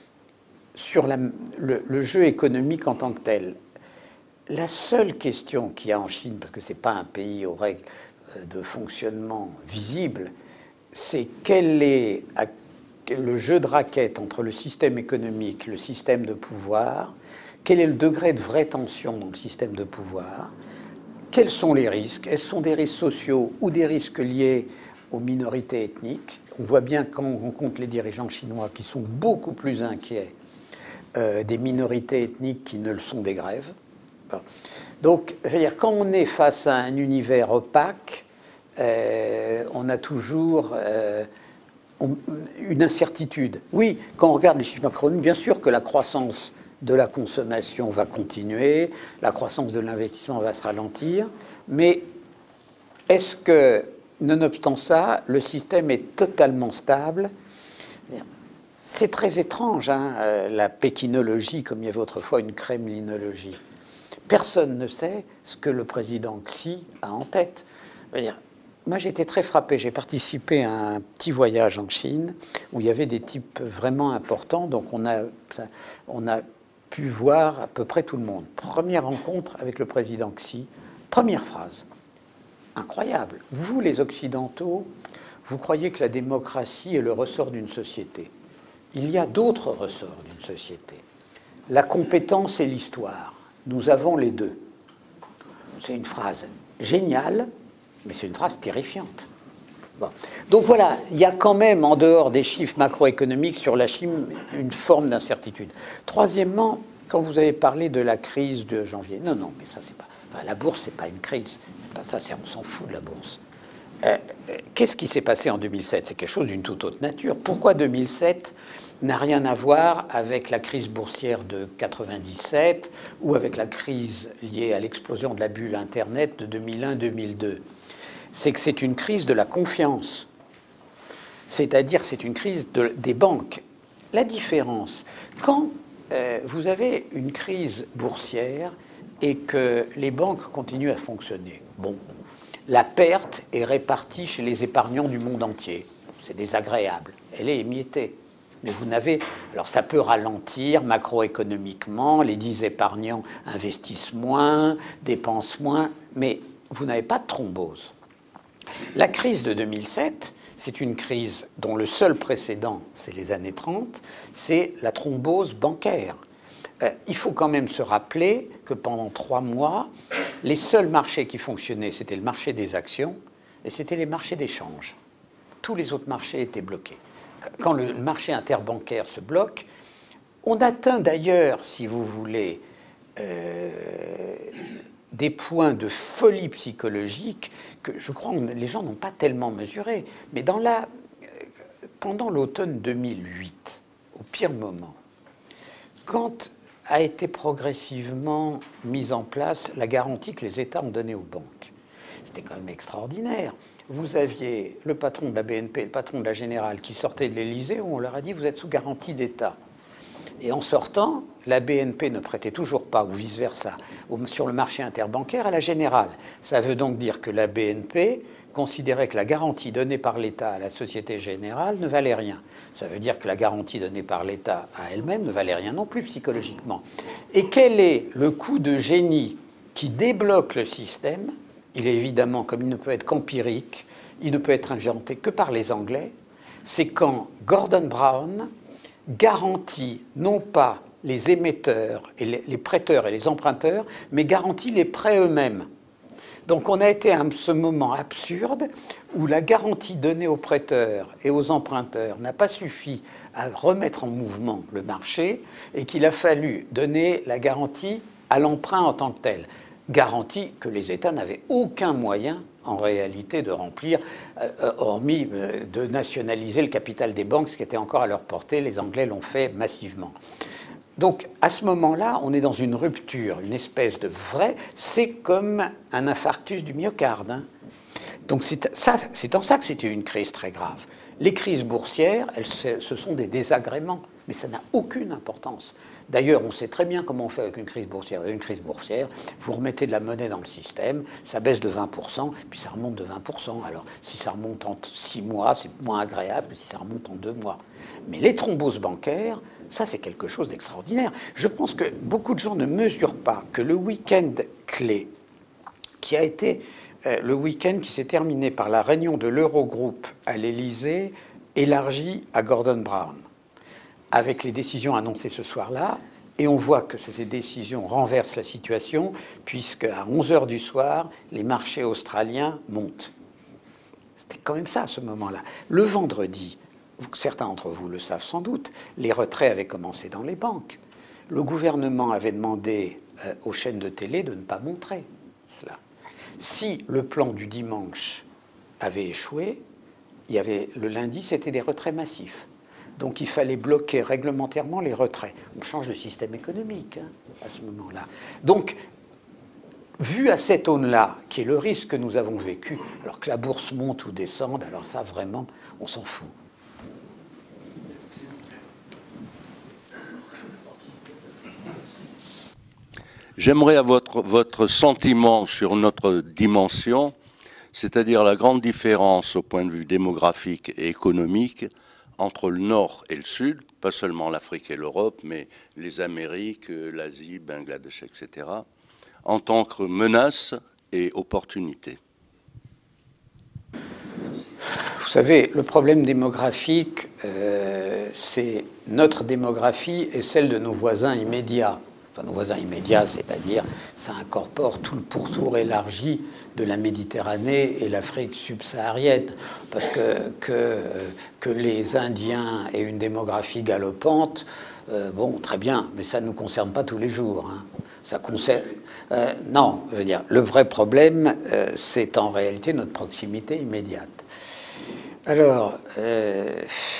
sur la, le, le jeu économique en tant que tel. La seule question qu'il y a en Chine, parce que ce n'est pas un pays aux règles de fonctionnement visibles, c'est quel est le jeu de raquette entre le système économique, le système de pouvoir, quel est le degré de vraie tension dans le système de pouvoir, quels sont les risques, est-ce sont des risques sociaux ou des risques liés aux minorités ethniques. On voit bien quand on rencontre les dirigeants chinois qui sont beaucoup plus inquiets euh, des minorités ethniques qui ne le sont des grèves. Bon. Donc, je veux dire, quand on est face à un univers opaque, euh, on a toujours euh, on, une incertitude. Oui, quand on regarde les chiffres macroéconomiques, bien sûr que la croissance de la consommation va continuer, la croissance de l'investissement va se ralentir, mais est-ce que, nonobstant ça, le système est totalement stable? C'est très étrange, hein, la pékinologie, comme il y avait autrefois une kremlinologie. Personne ne sait ce que le président Xi a en tête. Dire, moi, j'ai été très frappé. J'ai participé à un petit voyage en Chine où il y avait des types vraiment importants. Donc, on a, on a pu voir à peu près tout le monde. Première rencontre avec le président Xi. Première phrase. Incroyable. Vous, les Occidentaux, vous croyez que la démocratie est le ressort d'une société. Il y a d'autres ressorts d'une société. La compétence et l'histoire. Nous avons les deux. C'est une phrase géniale, mais c'est une phrase terrifiante. Bon. Donc voilà, il y a quand même, en dehors des chiffres macroéconomiques sur la Chine, une forme d'incertitude. Troisièmement, quand vous avez parlé de la crise de janvier, non, non, mais ça, c'est pas... Enfin, la bourse, c'est pas une crise. C'est pas ça, on s'en fout de la bourse. euh, qu'est-ce qui s'est passé en deux mille sept? C'est quelque chose d'une toute autre nature. Pourquoi deux mille sept n'a rien à voir avec la crise boursière de quatre-vingt-dix-sept ou avec la crise liée à l'explosion de la bulle Internet de deux mille un deux mille deux? C'est que c'est une crise de la confiance. C'est-à-dire c'est une crise de, des banques. La différence, quand euh, vous avez une crise boursière et que les banques continuent à fonctionner, bon, la perte est répartie chez les épargnants du monde entier. C'est désagréable. Elle est émiettée. Mais vous n'avez... Alors ça peut ralentir macroéconomiquement, les dix épargnants investissent moins, dépensent moins, mais vous n'avez pas de thrombose. La crise de deux mille sept, c'est une crise dont le seul précédent, c'est les années trente, c'est la thrombose bancaire. Euh, il faut quand même se rappeler que pendant trois mois, les seuls marchés qui fonctionnaient, c'était le marché des actions et c'était les marchés d'échange. Tous les autres marchés étaient bloqués. Quand le marché interbancaire se bloque, on atteint d'ailleurs, si vous voulez, euh, des points de folie psychologique que je crois que les gens n'ont pas tellement mesurés. Mais dans la, pendant l'automne deux mille huit, au pire moment, quand a été progressivement mise en place la garantie que les États ont donnée aux banques, c'était quand même extraordinaire. Vous aviez le patron de la B N P, le patron de la Générale qui sortaient de l'Élysée où on leur a dit « vous êtes sous garantie d'État ». Et en sortant, la B N P ne prêtait toujours pas, ou vice-versa, sur le marché interbancaire à la Générale. Ça veut donc dire que la B N P considérait que la garantie donnée par l'État à la Société Générale ne valait rien. Ça veut dire que la garantie donnée par l'État à elle-même ne valait rien non plus psychologiquement. Et quel est le coup de génie qui débloque le système? Il est évidemment, comme il ne peut être qu'empirique, il ne peut être inventé que par les Anglais, c'est quand Gordon Brown garantit non pas les émetteurs, et les, les prêteurs et les emprunteurs, mais garantit les prêts eux-mêmes. Donc on a été à ce moment absurde où la garantie donnée aux prêteurs et aux emprunteurs n'a pas suffi à remettre en mouvement le marché et qu'il a fallu donner la garantie à l'emprunt en tant que tel. Garantie que les États n'avaient aucun moyen en réalité de remplir, euh, hormis euh, de nationaliser le capital des banques, ce qui était encore à leur portée. Les Anglais l'ont fait massivement. Donc, à ce moment-là, on est dans une rupture, une espèce de vrai... C'est comme un infarctus du myocarde. Hein. Donc, c'est, ça, c'est en ça que c'était une crise très grave. Les crises boursières, elles, ce sont des désagréments, mais ça n'a aucune importance. D'ailleurs, on sait très bien comment on fait avec une crise boursière. Une crise boursière, vous remettez de la monnaie dans le système, ça baisse de vingt pour cent, puis ça remonte de vingt pour cent. Alors, si ça remonte en six mois, c'est moins agréable que si ça remonte en deux mois. Mais les thromboses bancaires, ça, c'est quelque chose d'extraordinaire. Je pense que beaucoup de gens ne mesurent pas que le week-end clé, qui a été euh, le week-end qui s'est terminé par la réunion de l'Eurogroupe à l'Élysée, élargie à Gordon Brown, avec les décisions annoncées ce soir-là, et on voit que ces décisions renversent la situation, puisque à onze heures du soir, les marchés australiens montent. C'était quand même ça, à ce moment-là. Le vendredi, certains d'entre vous le savent sans doute, les retraits avaient commencé dans les banques. Le gouvernement avait demandé euh, aux chaînes de télé de ne pas montrer cela. Si le plan du dimanche avait échoué, il y avait, le lundi, c'était des retraits massifs. Donc il fallait bloquer réglementairement les retraits. On change de système économique hein, à ce moment-là. Donc, vu à cette aune-là, qui est le risque que nous avons vécu, alors que la bourse monte ou descende, alors ça, vraiment, on s'en fout. J'aimerais avoir votre, votre sentiment sur notre dimension, c'est-à-dire la grande différence au point de vue démographique et économique entre le Nord et le Sud, pas seulement l'Afrique et l'Europe, mais les Amériques, l'Asie, Bangladesh, et cetera, en tant que menace et opportunité. Vous savez, le problème démographique, euh, c'est notre démographie et celle de nos voisins immédiats. Enfin, nos voisins immédiats, c'est-à-dire, ça incorpore tout le pourtour élargi de la Méditerranée et l'Afrique subsaharienne. Parce que, que, que les Indiens aient une démographie galopante, Euh, bon, très bien, mais ça ne nous concerne pas tous les jours. Hein. Ça concerne... Euh, non, je veux dire, le vrai problème, euh, c'est en réalité notre proximité immédiate. Alors, euh,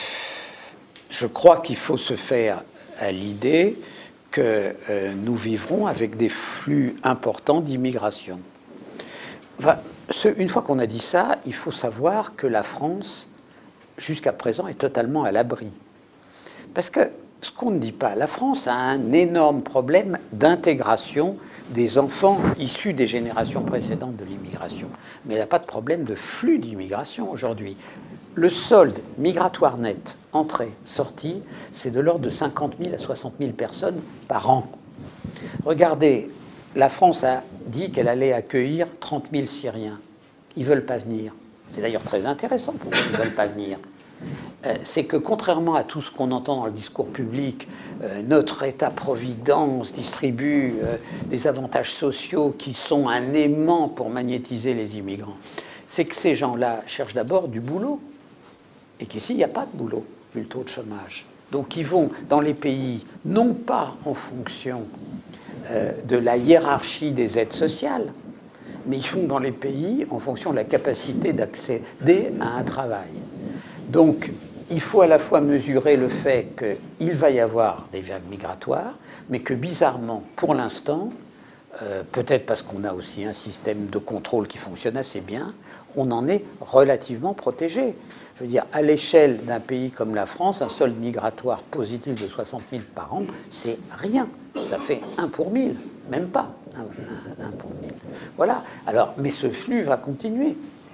je crois qu'il faut se faire à l'idée que euh, nous vivrons avec des flux importants d'immigration. Enfin, ce, une fois qu'on a dit ça, il faut savoir que la France, jusqu'à présent, est totalement à l'abri. Parce que ce qu'on ne dit pas, la France a un énorme problème d'intégration des enfants issus des générations précédentes de l'immigration. Mais elle n'a pas de problème de flux d'immigration aujourd'hui. Le solde migratoire net, entrée, sortie, c'est de l'ordre de cinquante mille à soixante mille personnes par an. Regardez, la France a dit qu'elle allait accueillir trente mille Syriens. Ils ne veulent pas venir. C'est d'ailleurs très intéressant pourquoi ils ne veulent pas venir. Euh, c'est que contrairement à tout ce qu'on entend dans le discours public, euh, notre État-providence distribue euh, des avantages sociaux qui sont un aimant pour magnétiser les immigrants. C'est que ces gens-là cherchent d'abord du boulot. Et qu'ici, il n'y a pas de boulot, vu le taux de chômage. Donc ils vont dans les pays, non pas en fonction euh, de la hiérarchie des aides sociales, mais ils font dans les pays en fonction de la capacité d'accéder à un travail. Donc, il faut à la fois mesurer le fait qu'il va y avoir des vagues migratoires, mais que bizarrement, pour l'instant, euh, peut-être parce qu'on a aussi un système de contrôle qui fonctionne assez bien, on en est relativement protégé. Je veux dire, à l'échelle d'un pays comme la France, un solde migratoire positif de soixante mille par an, c'est rien. Ça fait un pour mille, même pas un, un, un pour mille. Voilà. Alors, mais ce flux va continuer,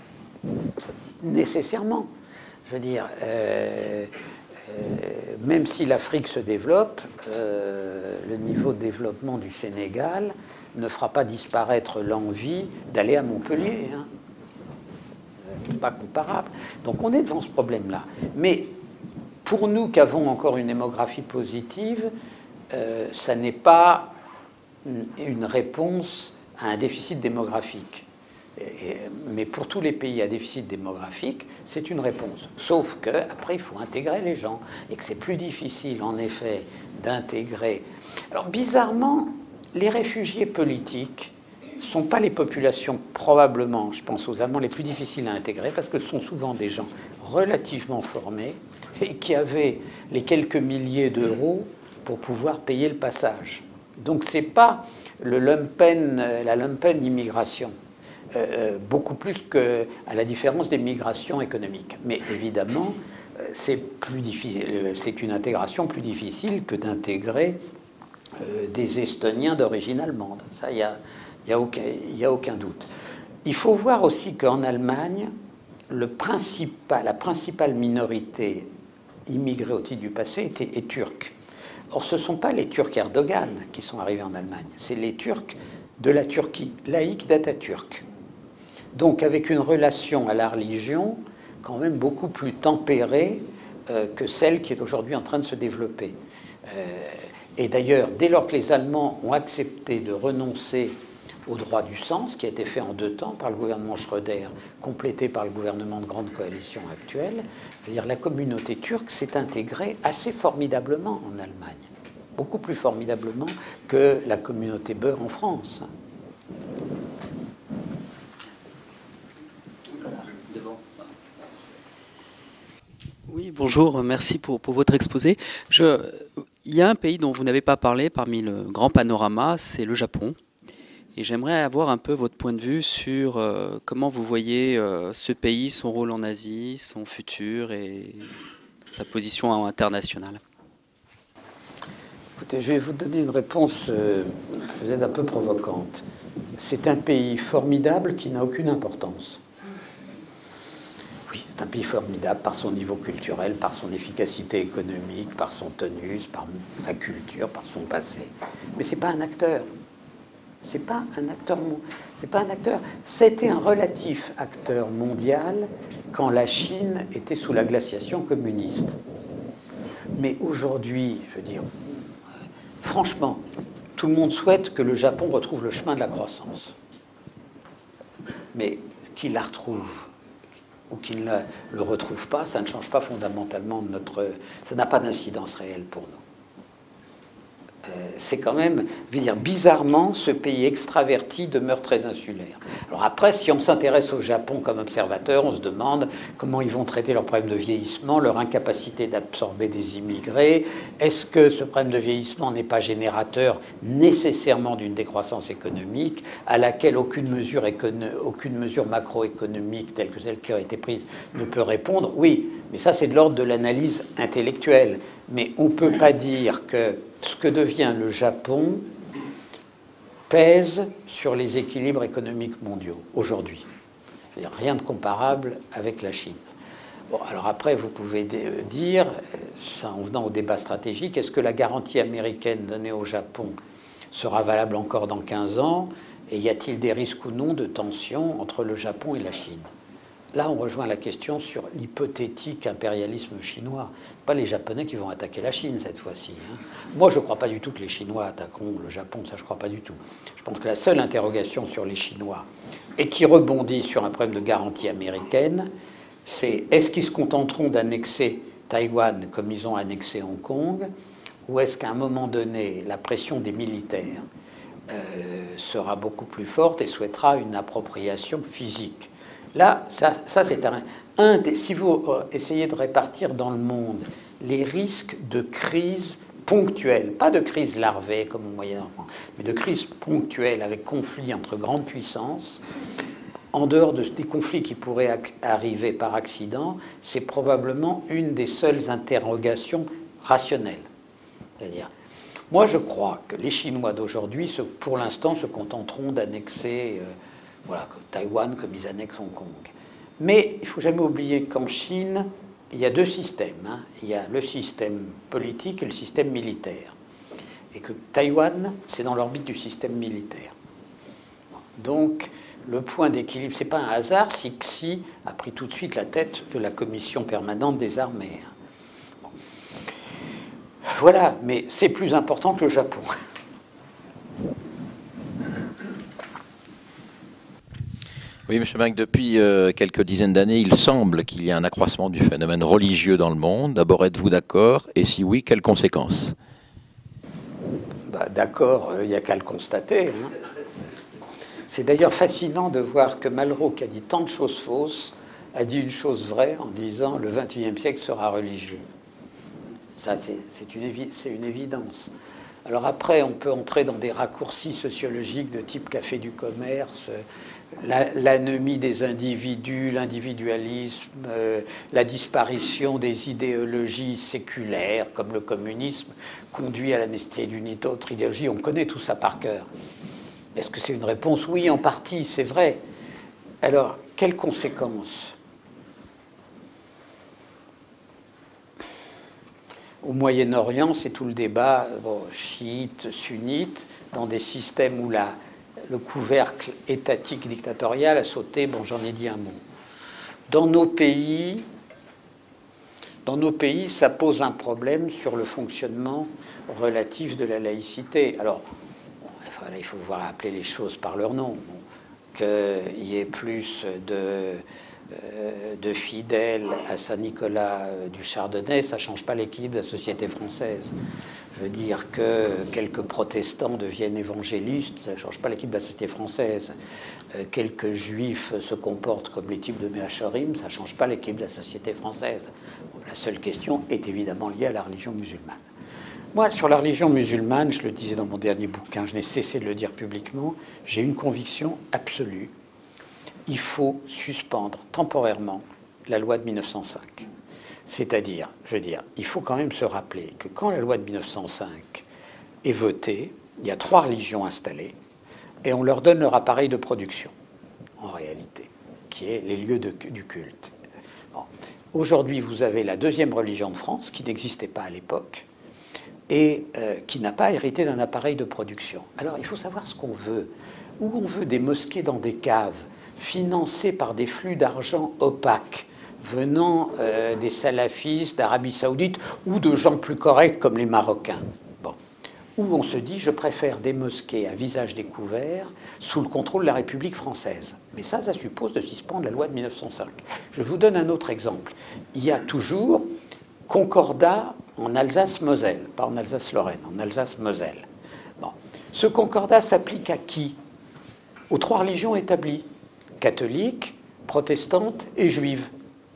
nécessairement. Je veux dire, euh, euh, même si l'Afrique se développe, euh, le niveau de développement du Sénégal ne fera pas disparaître l'envie d'aller à Montpellier. Hein. C'est pas comparable. Donc on est devant ce problème-là. Mais pour nous qui avons encore une démographie positive, euh, ça n'est pas une, une réponse à un déficit démographique. Et, mais pour tous les pays à déficit démographique, c'est une réponse. Sauf qu'après, il faut intégrer les gens. Et que c'est plus difficile, en effet, d'intégrer. Alors, bizarrement, les réfugiés politiques ne sont pas les populations, probablement, je pense aux Allemands, les plus difficiles à intégrer, parce que ce sont souvent des gens relativement formés et qui avaient les quelques milliers d'euros pour pouvoir payer le passage. Donc, ce n'est pas le lumpen, la lumpen immigration. Euh, beaucoup plus qu'à la différence des migrations économiques. Mais évidemment, c'est plus difficile, c'est une intégration plus difficile que d'intégrer euh, des Estoniens d'origine allemande. Ça, il n'y a, y a, aucun, y a aucun doute. Il faut voir aussi qu'en Allemagne, le principal, la principale minorité immigrée au titre du passé était, est turque. Or, ce ne sont pas les Turcs Erdogan qui sont arrivés en Allemagne, c'est les Turcs de la Turquie, laïque d'Atatürk. Donc avec une relation à la religion quand même beaucoup plus tempérée euh, que celle qui est aujourd'hui en train de se développer. Euh, et d'ailleurs, dès lors que les Allemands ont accepté de renoncer au droit du sang, ce qui a été fait en deux temps par le gouvernement Schröder, complété par le gouvernement de grande coalition actuel, je veux dire, la communauté turque s'est intégrée assez formidablement en Allemagne, beaucoup plus formidablement que la communauté beurre en France. Oui, bonjour, merci pour, pour votre exposé. Je, il y a un pays dont vous n'avez pas parlé parmi le grand panorama, c'est le Japon. Et j'aimerais avoir un peu votre point de vue sur euh, comment vous voyez euh, ce pays, son rôle en Asie, son futur et sa position internationale. Écoutez, je vais vous donner une réponse euh, peut-être un peu provocante. C'est un pays formidable qui n'a aucune importance. Oui, c'est un pays formidable par son niveau culturel, par son efficacité économique, par son tonus, par sa culture, par son passé. Mais ce n'est pas un acteur. C'est pas un acteur. C'est pas un acteur. C'était un relatif acteur mondial quand la Chine était sous la glaciation communiste. Mais aujourd'hui, je veux dire, franchement, tout le monde souhaite que le Japon retrouve le chemin de la croissance. Mais qu'il la retrouve ou qu'il ne le retrouve pas, ça ne change pas fondamentalement notre... Ça n'a pas d'incidence réelle pour nous. c'est quand même, je veux dire, bizarrement, ce pays extraverti demeure très insulaire. Alors après, si on s'intéresse au Japon comme observateur, on se demande comment ils vont traiter leur problème de vieillissement, leur incapacité d'absorber des immigrés. Est-ce que ce problème de vieillissement n'est pas générateur nécessairement d'une décroissance économique à laquelle aucune mesure, écono aucune mesure macroéconomique telle que celle qui a été prise ne peut répondre? Oui, mais ça c'est de l'ordre de l'analyse intellectuelle. Mais on ne peut pas dire que ce que devient le Japon pèse sur les équilibres économiques mondiaux aujourd'hui. Rien de comparable avec la Chine. Bon, alors après, vous pouvez dire, en venant au débat stratégique, est-ce que la garantie américaine donnée au Japon sera valable encore dans quinze ans? Et y a-t-il des risques ou non de tension entre le Japon et la Chine? Là, on rejoint la question sur l'hypothétique impérialisme chinois. Pas les Japonais qui vont attaquer la Chine cette fois-ci. Hein. Moi, je ne crois pas du tout que les Chinois attaqueront le Japon. Ça, je ne crois pas du tout. Je pense que la seule interrogation sur les Chinois, et qui rebondit sur un problème de garantie américaine, c'est est-ce qu'ils se contenteront d'annexer Taïwan comme ils ont annexé Hong Kong, ou est-ce qu'à un moment donné, la pression des militaires euh, sera beaucoup plus forte et souhaitera une appropriation physique? Là, ça, ça c'est un, un des... Si vous essayez de répartir dans le monde les risques de crise ponctuelle, pas de crise larvée comme au Moyen-Orient, mais de crise ponctuelle avec conflits entre grandes puissances, en dehors de, des conflits qui pourraient arriver par accident, c'est probablement une des seules interrogations rationnelles. C'est-à-dire, moi je crois que les Chinois d'aujourd'hui, pour l'instant, se contenteront d'annexer... Euh, Voilà, Taïwan comme ils annexent Hong Kong. Mais il ne faut jamais oublier qu'en Chine, il y a deux systèmes. Hein. Il y a le système politique et le système militaire. Et que Taïwan, c'est dans l'orbite du système militaire. Donc, le point d'équilibre, ce n'est pas un hasard si Xi a pris tout de suite la tête de la commission permanente des armées. Bon. Voilà, mais c'est plus important que le Japon. Oui, M. Mac, depuis euh, quelques dizaines d'années, il semble qu'il y a un accroissement du phénomène religieux dans le monde. D'abord, êtes-vous d'accord? Et si oui, quelles conséquences? Bah, d'accord, il euh, n'y a qu'à le constater. Hein. C'est d'ailleurs fascinant de voir que Malraux, qui a dit tant de choses fausses, a dit une chose vraie en disant « le vingt et unième siècle sera religieux ». Ça, c'est une, évi une évidence. Alors après, on peut entrer dans des raccourcis sociologiques de type café du commerce, l'anomie des individus, l'individualisme, euh, la disparition des idéologies séculaires, comme le communisme, conduit à l'anesthésie d'une autre idéologie. On connaît tout ça par cœur. Est-ce que c'est une réponse? Oui, en partie, c'est vrai. Alors, quelles conséquences? Au Moyen-Orient, c'est tout le débat bon, chiite, sunnite, dans des systèmes où la, le couvercle étatique dictatorial a sauté. Bon, j'en ai dit un mot. Dans nos pays, dans nos pays, ça pose un problème sur le fonctionnement relatif de la laïcité. Alors, bon, voilà, il faut voir appeler les choses par leur nom. Bon, qu'il y ait plus de... de fidèles à Saint-Nicolas du Chardonnay, ça ne change pas l'équilibre de la société française. Je veux dire que quelques protestants deviennent évangélistes, ça ne change pas l'équilibre de la société française. Quelques juifs se comportent comme les types de Méachorim, ça ne change pas l'équilibre de la société française. La seule question est évidemment liée à la religion musulmane. Moi, sur la religion musulmane, je le disais dans mon dernier bouquin, je n'ai cessé de le dire publiquement, j'ai une conviction absolue. Il faut suspendre temporairement la loi de mille neuf cent cinq. C'est-à-dire, je veux dire, il faut quand même se rappeler que quand la loi de mille neuf cent cinq est votée, il y a trois religions installées et on leur donne leur appareil de production, en réalité, qui est les lieux de, du culte. Bon. Aujourd'hui, vous avez la deuxième religion de France, qui n'existait pas à l'époque, et euh, qui n'a pas hérité d'un appareil de production. Alors, il faut savoir ce qu'on veut. Où on veut des mosquées dans des caves, financés par des flux d'argent opaques venant euh, des salafistes d'Arabie Saoudite ou de gens plus corrects comme les Marocains. Bon. Où on se dit, je préfère des mosquées à visage découvert sous le contrôle de la République française. Mais ça, ça suppose de suspendre la loi de mille neuf cent cinq. Je vous donne un autre exemple. Il y a toujours concordat en Alsace-Moselle, pas en Alsace-Lorraine, en Alsace-Moselle. Bon. Ce concordat s'applique à qui? Aux trois religions établies, catholiques, protestantes et juives,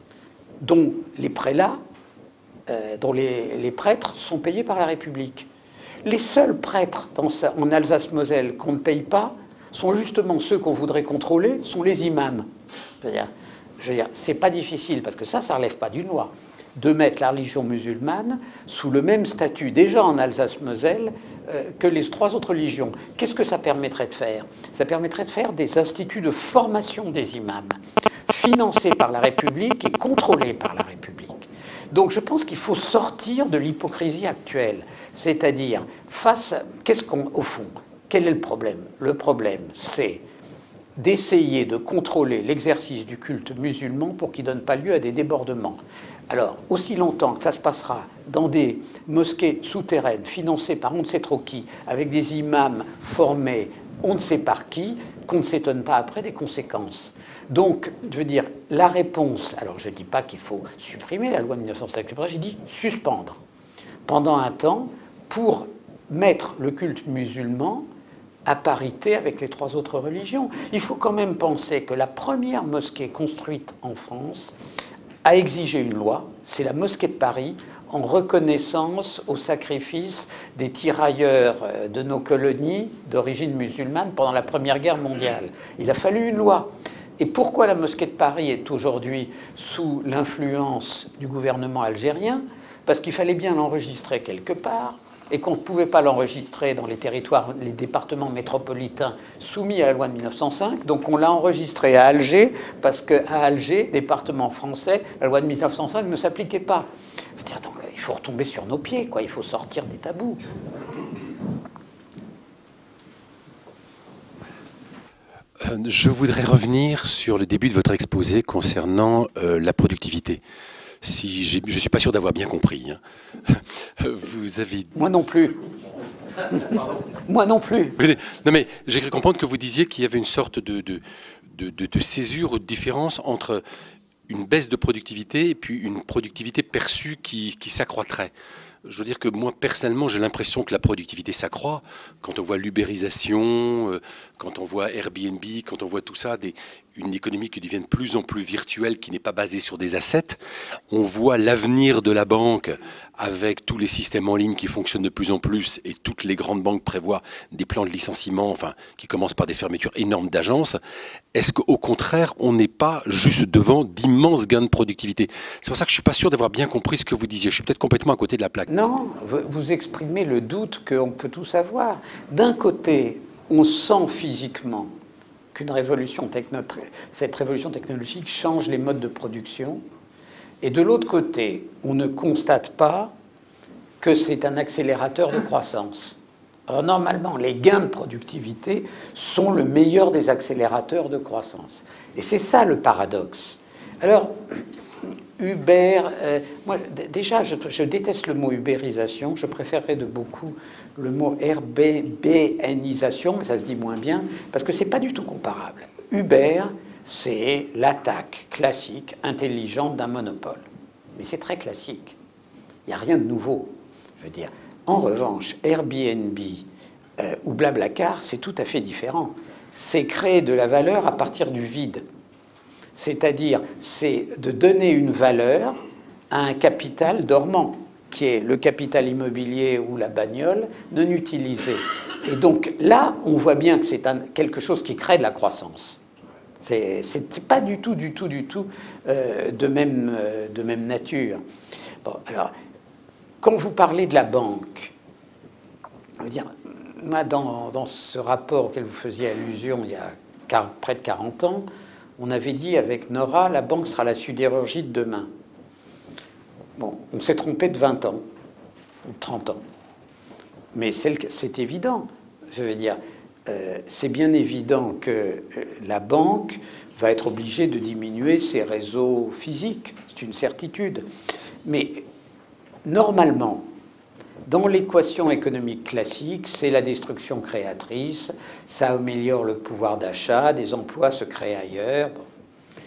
dont les prélats, euh, dont les, les prêtres sont payés par la République. Les seuls prêtres dans sa, en Alsace-Moselle qu'on ne paye pas sont justement ceux qu'on voudrait contrôler, sont les imams. Je veux dire, je veux dire, c'est pas difficile, parce que ça, ça ne relève pas d'une loi, de mettre la religion musulmane sous le même statut, déjà en Alsace-Moselle, euh, que les trois autres religions. Qu'est-ce que ça permettrait de faire? Ça permettrait de faire des instituts de formation des imams, financés par la République et contrôlés par la République. Donc je pense qu'il faut sortir de l'hypocrisie actuelle, c'est-à-dire, face, qu'est-ce qu'on, au fond, quel est le problème? Le problème, c'est d'essayer de contrôler l'exercice du culte musulman pour qu'il ne donne pas lieu à des débordements. Alors, aussi longtemps que ça se passera dans des mosquées souterraines, financées par on ne sait trop qui, avec des imams formés on ne sait par qui, qu'on ne s'étonne pas après des conséquences. Donc, je veux dire, la réponse, alors je ne dis pas qu'il faut supprimer la loi de mille neuf cent cinq, j'ai dit suspendre pendant un temps pour mettre le culte musulman à parité avec les trois autres religions. Il faut quand même penser que la première mosquée construite en France a exigé une loi, c'est la mosquée de Paris, en reconnaissance au sacrifice des tirailleurs de nos colonies d'origine musulmane pendant la Première Guerre mondiale. Il a fallu une loi. Et pourquoi la mosquée de Paris est aujourd'hui sous l'influence du gouvernement algérien? Parce qu'il fallait bien l'enregistrer quelque part, et qu'on ne pouvait pas l'enregistrer dans les territoires, les départements métropolitains soumis à la loi de mille neuf cent cinq. Donc on l'a enregistré à Alger, parce qu'à Alger, département français, la loi de mille neuf cent cinq ne s'appliquait pas. Je veux dire, donc, il faut retomber sur nos pieds, quoi. Il faut sortir des tabous. Euh, je voudrais revenir sur le début de votre exposé concernant euh, la productivité. Si je ne suis pas sûr d'avoir bien compris. Hein. Vous avez... Moi non plus. Moi non plus. Non mais j'ai cru comprendre que vous disiez qu'il y avait une sorte de, de, de, de, de césure ou de différence entre une baisse de productivité et puis une productivité perçue qui, qui s'accroîtrait. Je veux dire que moi, personnellement, j'ai l'impression que la productivité s'accroît. Quand on voit l'ubérisation, euh, quand on voit Airbnb, quand on voit tout ça, des, une économie qui devient de plus en plus virtuelle, qui n'est pas basée sur des assets. On voit l'avenir de la banque avec tous les systèmes en ligne qui fonctionnent de plus en plus et toutes les grandes banques prévoient des plans de licenciement, enfin, qui commencent par des fermetures énormes d'agences. Est-ce qu'au contraire, on n'est pas juste devant d'immenses gains de productivité? C'est pour ça que je ne suis pas sûr d'avoir bien compris ce que vous disiez. Je suis peut-être complètement à côté de la plaque. Non, vous exprimez le doute qu'on peut tous avoir. D'un côté, on sent physiquement qu'une révolution techno- cette révolution technologique change les modes de production. Et de l'autre côté, on ne constate pas que c'est un accélérateur de croissance. Alors normalement, les gains de productivité sont le meilleur des accélérateurs de croissance. Et c'est ça le paradoxe. Alors, Uber, euh, moi déjà, je, je déteste le mot ubérisation. Je préférerais de beaucoup le mot Airbnbisation, mais ça se dit moins bien, parce que c'est pas du tout comparable. Uber, c'est l'attaque classique, intelligente d'un monopole. Mais c'est très classique. Il n'y a rien de nouveau. Je veux dire. En revanche, Airbnb euh, ou Blablacar, c'est tout à fait différent. C'est créer de la valeur à partir du vide. C'est-à-dire, c'est de donner une valeur à un capital dormant, qui est le capital immobilier ou la bagnole non utilisé. Et donc là, on voit bien que c'est un, quelque chose qui crée de la croissance. C'est, c'est pas du tout, du tout, du tout euh, de, même, euh, de même nature. Bon, alors, quand vous parlez de la banque, je veux dire, moi, dans, dans ce rapport auquel vous faisiez allusion il y a car, près de quarante ans, on avait dit avec Nora, la banque sera la sidérurgie de demain. Bon, on s'est trompé de vingt ans, ou de trente ans. Mais c'est, c'est évident. Je veux dire, euh, c'est bien évident que euh, la banque va être obligée de diminuer ses réseaux physiques. C'est une certitude. Mais normalement, dans l'équation économique classique, c'est la destruction créatrice, ça améliore le pouvoir d'achat, des emplois se créent ailleurs. Bon.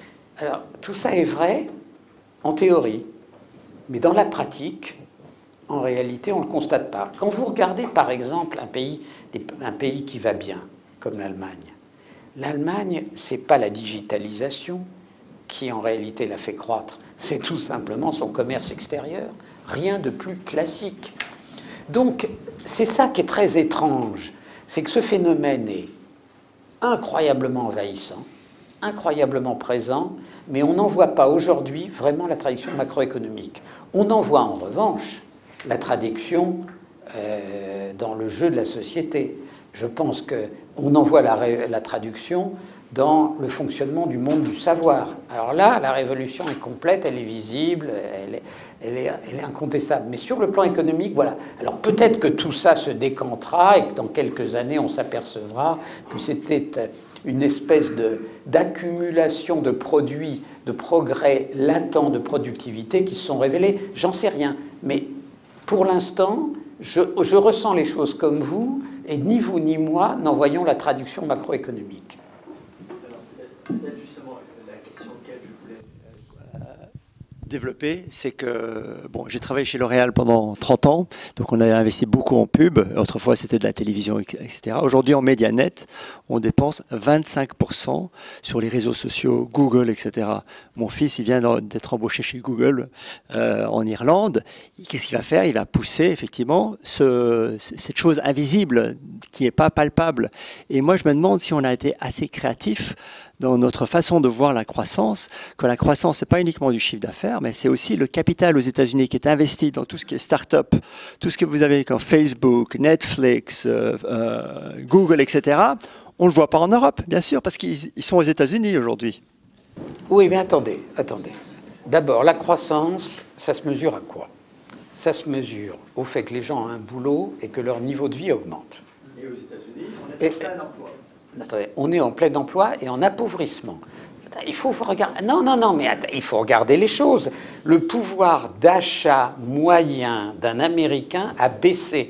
Alors, tout ça est vrai en théorie, mais dans la pratique, en réalité, on ne le constate pas. Quand vous regardez, par exemple, un pays, un pays qui va bien, comme l'Allemagne, l'Allemagne, ce n'est pas la digitalisation qui, en réalité, l'a fait croître. C'est tout simplement son commerce extérieur. Rien de plus classique. Donc, c'est ça qui est très étrange. C'est que ce phénomène est incroyablement envahissant, incroyablement présent, mais on n'en voit pas aujourd'hui vraiment la traduction macroéconomique. On en voit en revanche la traduction euh, dans le jeu de la société. Je pense qu'on en voit la, la traduction dans le fonctionnement du monde du savoir. Alors là, la révolution est complète, elle est visible, elle est, elle est, elle est incontestable. Mais sur le plan économique, voilà. Alors peut-être que tout ça se décantera et que dans quelques années, on s'apercevra que c'était une espèce de, d'accumulation de produits, de progrès latents de productivité qui se sont révélés. J'en sais rien. Mais pour l'instant, je, je ressens les choses comme vous, et ni vous ni moi n'en voyons la traduction macroéconomique. Peut-être justement la question que je voulais euh, développer, c'est que bon, j'ai travaillé chez L'Oréal pendant trente ans, donc on a investi beaucoup en pub. Autrefois, c'était de la télévision, et cetera. Aujourd'hui, en Medianet, on dépense vingt-cinq pour cent sur les réseaux sociaux, Google, et cetera. Mon fils, il vient d'être embauché chez Google euh, en Irlande. Qu'est-ce qu'il va faire? Il va pousser effectivement ce, cette chose invisible qui n'est pas palpable. Et moi, je me demande si on a été assez créatif dans notre façon de voir la croissance, que la croissance, ce n'est pas uniquement du chiffre d'affaires, mais c'est aussi le capital aux États-Unis qui est investi dans tout ce qui est start-up, tout ce que vous avez comme Facebook, Netflix, euh, euh, Google, et cetera. On ne le voit pas en Europe, bien sûr, parce qu'ils sont aux États-Unis aujourd'hui. Oui, mais attendez, attendez. D'abord, la croissance, ça se mesure à quoi? Ça se mesure au fait que les gens ont un boulot et que leur niveau de vie augmente. Et aux États-Unis, on est en plein emploi. Attendez, on est en plein emploi et en appauvrissement. Il faut regarder. Non, non, non, mais attends, il faut regarder les choses. Le pouvoir d'achat moyen d'un Américain a baissé.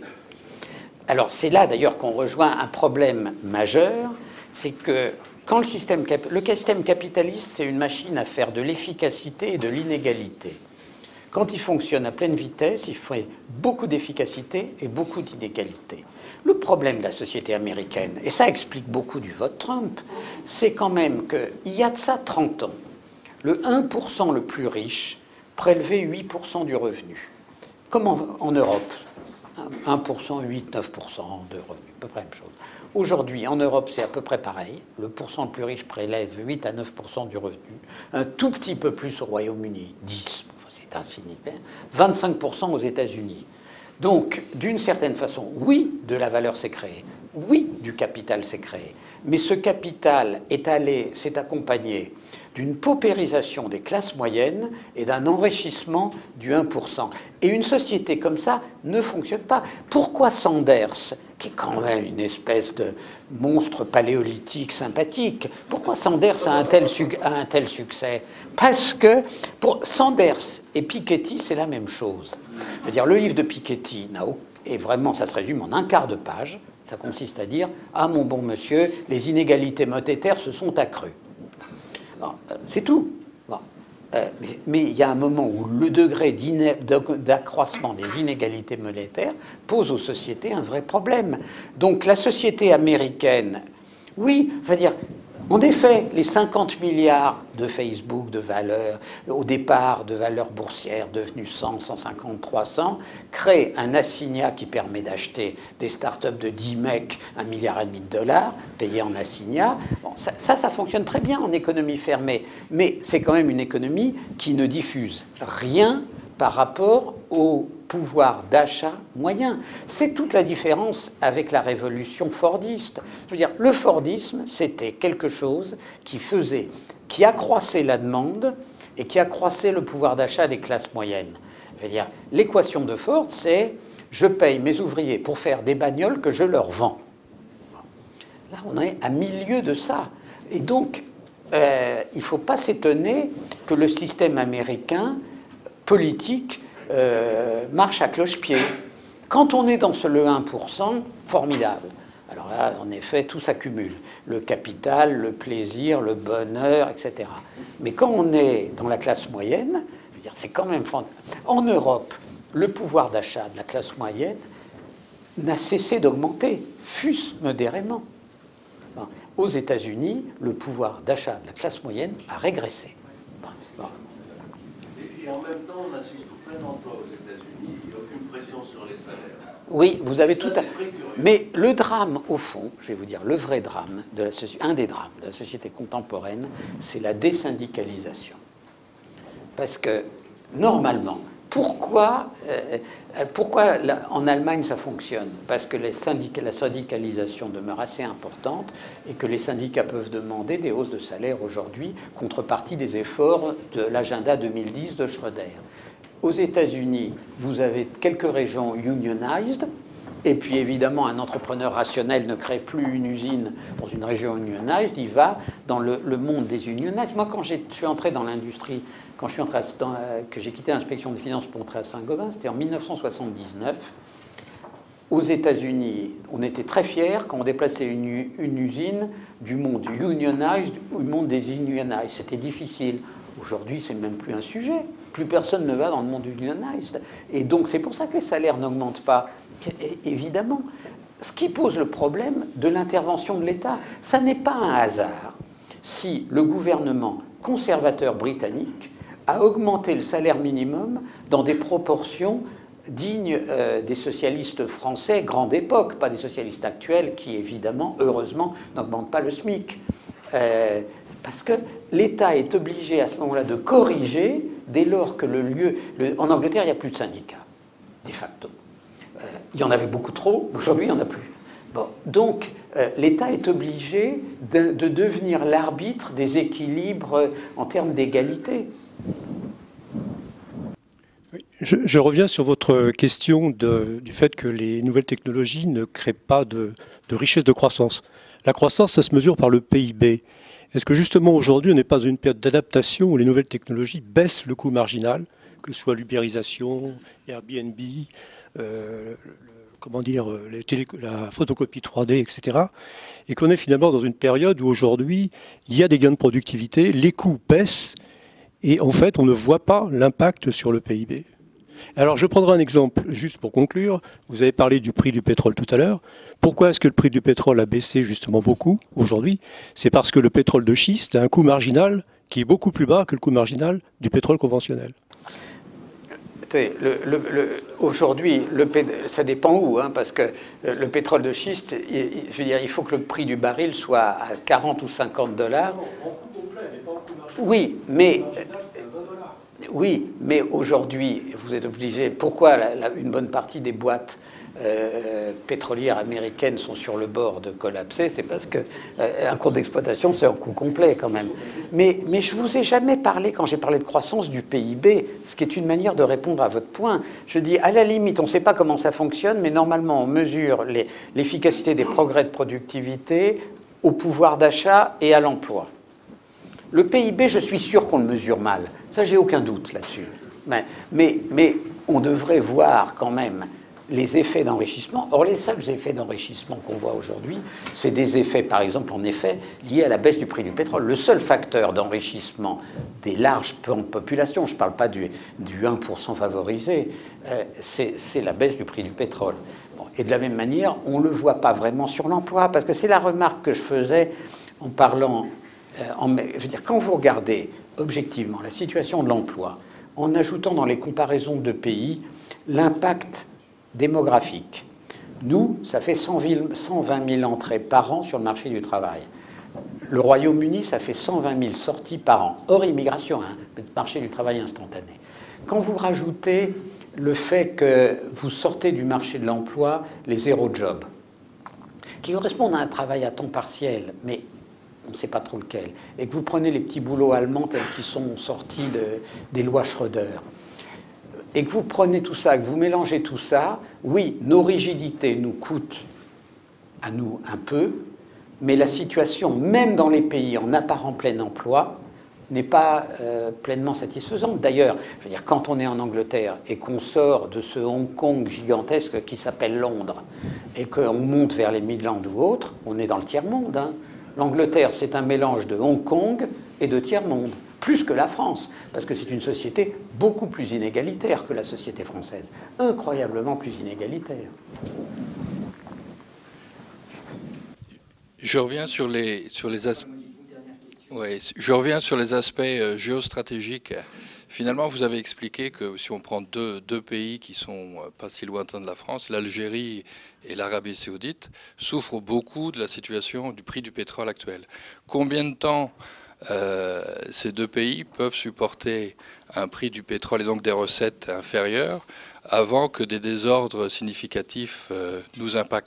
Alors c'est là d'ailleurs qu'on rejoint un problème majeur, c'est que quand le système, cap... le système capitaliste, c'est une machine à faire de l'efficacité et de l'inégalité. Quand il fonctionne à pleine vitesse, il fait beaucoup d'efficacité et beaucoup d'inégalité. Le problème de la société américaine, et ça explique beaucoup du vote Trump, c'est quand même qu'il y a de ça trente ans, le un pour cent le plus riche prélevait huit pour cent du revenu. Comme en, en Europe, un pour cent, huit, neuf pour cent de revenu, à peu près la même chose. Aujourd'hui, en Europe, c'est à peu près pareil. Le pourcent le plus riche prélève huit à neuf pour cent du revenu. Un tout petit peu plus au Royaume-Uni, dix pour cent, c'est infini. vingt-cinq pour cent aux États-Unis. Donc, d'une certaine façon, oui, de la valeur s'est créée. Oui, du capital s'est créé. Mais ce capital est allé, s'est accompagné d'une paupérisation des classes moyennes et d'un enrichissement du un pour cent. Et une société comme ça ne fonctionne pas. Pourquoi Sanders, qui est quand même une espèce de monstre paléolithique sympathique, pourquoi Sanders a un tel, a un tel succès? Parce que pour Sanders et Piketty, c'est la même chose. C'est-à-dire, le livre de Piketty, et vraiment, ça se résume en un quart de page. Ça consiste à dire « Ah, mon bon monsieur, les inégalités monétaires se sont accrues. » C'est tout. Bon. Euh, mais il y a un moment où le degré d'accroissement des inégalités monétaires pose aux sociétés un vrai problème. Donc la société américaine, oui, on va dire, en effet, les cinquante milliards de Facebook de valeur, au départ de valeur boursière devenue cent, cent cinquante, trois cents, créent un assignat qui permet d'acheter des startups de dix mecs, un milliard et demi de dollars, payés en assignat. Bon, ça, ça, ça fonctionne très bien en économie fermée, mais c'est quand même une économie qui ne diffuse rien par rapport au pouvoir d'achat moyen. C'est toute la différence avec la révolution fordiste. Je veux dire, le fordisme, c'était quelque chose qui faisait, qui accroissait la demande et qui accroissait le pouvoir d'achat des classes moyennes. Je veux dire, l'équation de Ford, c'est je paye mes ouvriers pour faire des bagnoles que je leur vends. Là, on est à milieu de ça. Et donc, euh, il ne faut pas s'étonner que le système américain politique euh, marche à cloche-pied. Quand on est dans ce le un pour cent, formidable. Alors là, en effet, tout s'accumule. Le capital, le plaisir, le bonheur, et cetera. Mais quand on est dans la classe moyenne, je veux dire, c'est quand même formidable. En Europe, le pouvoir d'achat de la classe moyenne n'a cessé d'augmenter, fût-ce modérément. Bon. Aux États-Unis, le pouvoir d'achat de la classe moyenne a régressé. Bon. Bon. Et en même temps, on assiste au plein emploi aux États-Unis, il n'y a aucune pression sur les salaires. Oui, vous avez ça, tout à... Mais le drame, au fond, je vais vous dire, le vrai drame, de la soci... un des drames de la société contemporaine, c'est la désyndicalisation. Parce que, normalement, pourquoi, euh, pourquoi là, en Allemagne ça fonctionne? Parce que les syndic... la syndicalisation demeure assez importante et que les syndicats peuvent demander des hausses de salaire aujourd'hui, contrepartie des efforts de l'agenda deux mille dix de Schröder. Aux États-Unis, vous avez quelques régions unionized, et puis évidemment, un entrepreneur rationnel ne crée plus une usine dans une région unionized, il va dans le, le monde des unionized. Moi, quand je suis entré dans l'industrie, quand je suis entré à, dans, que j'ai quitté l'inspection des finances pour entrer à Saint-Gobain, c'était en mille neuf cent soixante-dix-neuf. Aux États-Unis, on était très fiers quand on déplaçait une, une usine du monde unionized au monde des unionized. C'était difficile. Aujourd'hui, c'est même plus un sujet. Plus personne ne va dans le monde unionized. Et donc, c'est pour ça que les salaires n'augmentent pas. Et, évidemment, ce qui pose le problème de l'intervention de l'État, ça n'est pas un hasard si le gouvernement conservateur britannique a augmenté le salaire minimum dans des proportions dignes euh, des socialistes français grande époque, pas des socialistes actuels qui, évidemment, heureusement, n'augmentent pas le SMIC. Euh, Parce que l'État est obligé à ce moment-là de corriger dès lors que le lieu... Le, en Angleterre, il n'y a plus de syndicats, de facto. Euh, il y en avait beaucoup trop, aujourd'hui, il n'y en a plus. Bon, donc, euh, l'État est obligé de, de devenir l'arbitre des équilibres en termes d'égalité. Je, je reviens sur votre question de, du fait que les nouvelles technologies ne créent pas de, de richesse de croissance. La croissance, ça se mesure par le P I B. Est-ce que justement aujourd'hui, on n'est pas dans une période d'adaptation où les nouvelles technologies baissent le coût marginal, que ce soit l'ubérisation, Airbnb, euh, le, comment dire, les télé, la photocopie trois D, et cetera, et qu'on est finalement dans une période où aujourd'hui, il y a des gains de productivité, les coûts baissent, et en fait, on ne voit pas l'impact sur le P I B. Alors, je prendrai un exemple, juste pour conclure. Vous avez parlé du prix du pétrole tout à l'heure. Pourquoi est-ce que le prix du pétrole a baissé justement beaucoup aujourd'hui? C'est parce que le pétrole de schiste a un coût marginal qui est beaucoup plus bas que le coût marginal du pétrole conventionnel. Le, le, le, aujourd'hui, le, ça dépend où, hein, parce que le pétrole de schiste, il, je veux dire, il faut que le prix du baril soit à quarante ou cinquante dollars. Oui, mais... Oui, mais aujourd'hui, vous êtes obligé... Pourquoi la, la, une bonne partie des boîtes euh, pétrolières américaines sont sur le bord de collapser? C'est parce qu'un euh, coût d'exploitation, c'est un coût complet quand même. Mais, mais je ne vous ai jamais parlé, quand j'ai parlé de croissance, du P I B, ce qui est une manière de répondre à votre point. Je dis, à la limite, on ne sait pas comment ça fonctionne, mais normalement, on mesure les, l'efficacité des progrès de productivité au pouvoir d'achat et à l'emploi. Le P I B, je suis sûr qu'on le mesure mal. Ça, j'ai aucun doute là-dessus. Mais, mais, mais on devrait voir quand même les effets d'enrichissement. Or, les seuls effets d'enrichissement qu'on voit aujourd'hui, c'est des effets, par exemple, en effet, liés à la baisse du prix du pétrole. Le seul facteur d'enrichissement des larges populations, je ne parle pas du, du un pour cent favorisé, euh, c'est, c'est la baisse du prix du pétrole. Bon, et de la même manière, on ne le voit pas vraiment sur l'emploi, parce que c'est la remarque que je faisais en parlant... Euh, en, je veux dire, quand vous regardez objectivement la situation de l'emploi, en ajoutant dans les comparaisons de pays l'impact démographique, nous, ça fait cent vingt mille entrées par an sur le marché du travail. Le Royaume-Uni, ça fait cent vingt mille sorties par an, hors immigration, hein, le marché du travail instantané. Quand vous rajoutez le fait que vous sortez du marché de l'emploi les zéro job, qui correspondent à un travail à temps partiel, mais on ne sait pas trop lequel, et que vous prenez les petits boulots allemands tels qu'ils sont sortis de, des lois Schröder, et que vous prenez tout ça, que vous mélangez tout ça, oui, nos rigidités nous coûtent à nous un peu, mais la situation, même dans les pays en apparent plein emploi, n'est pas euh, pleinement satisfaisante. D'ailleurs, je veux dire, quand on est en Angleterre et qu'on sort de ce Hong Kong gigantesque qui s'appelle Londres, et qu'on monte vers les Midlands ou autres, on est dans le tiers-monde, hein. L'Angleterre, c'est un mélange de Hong Kong et de tiers-monde. plus que la France, parce que c'est une société beaucoup plus inégalitaire que la société française, incroyablement plus inégalitaire. Je reviens sur les, sur les aspects... Ouais, je reviens sur les aspects géostratégiques. Finalement, vous avez expliqué que si on prend deux, deux pays qui sont pas si lointains de la France, l'Algérie et l'Arabie saoudite, souffrent beaucoup de la situation du prix du pétrole actuel. Combien de temps euh, ces deux pays peuvent supporter un prix du pétrole et donc des recettes inférieures avant que des désordres significatifs euh, nous impactent ?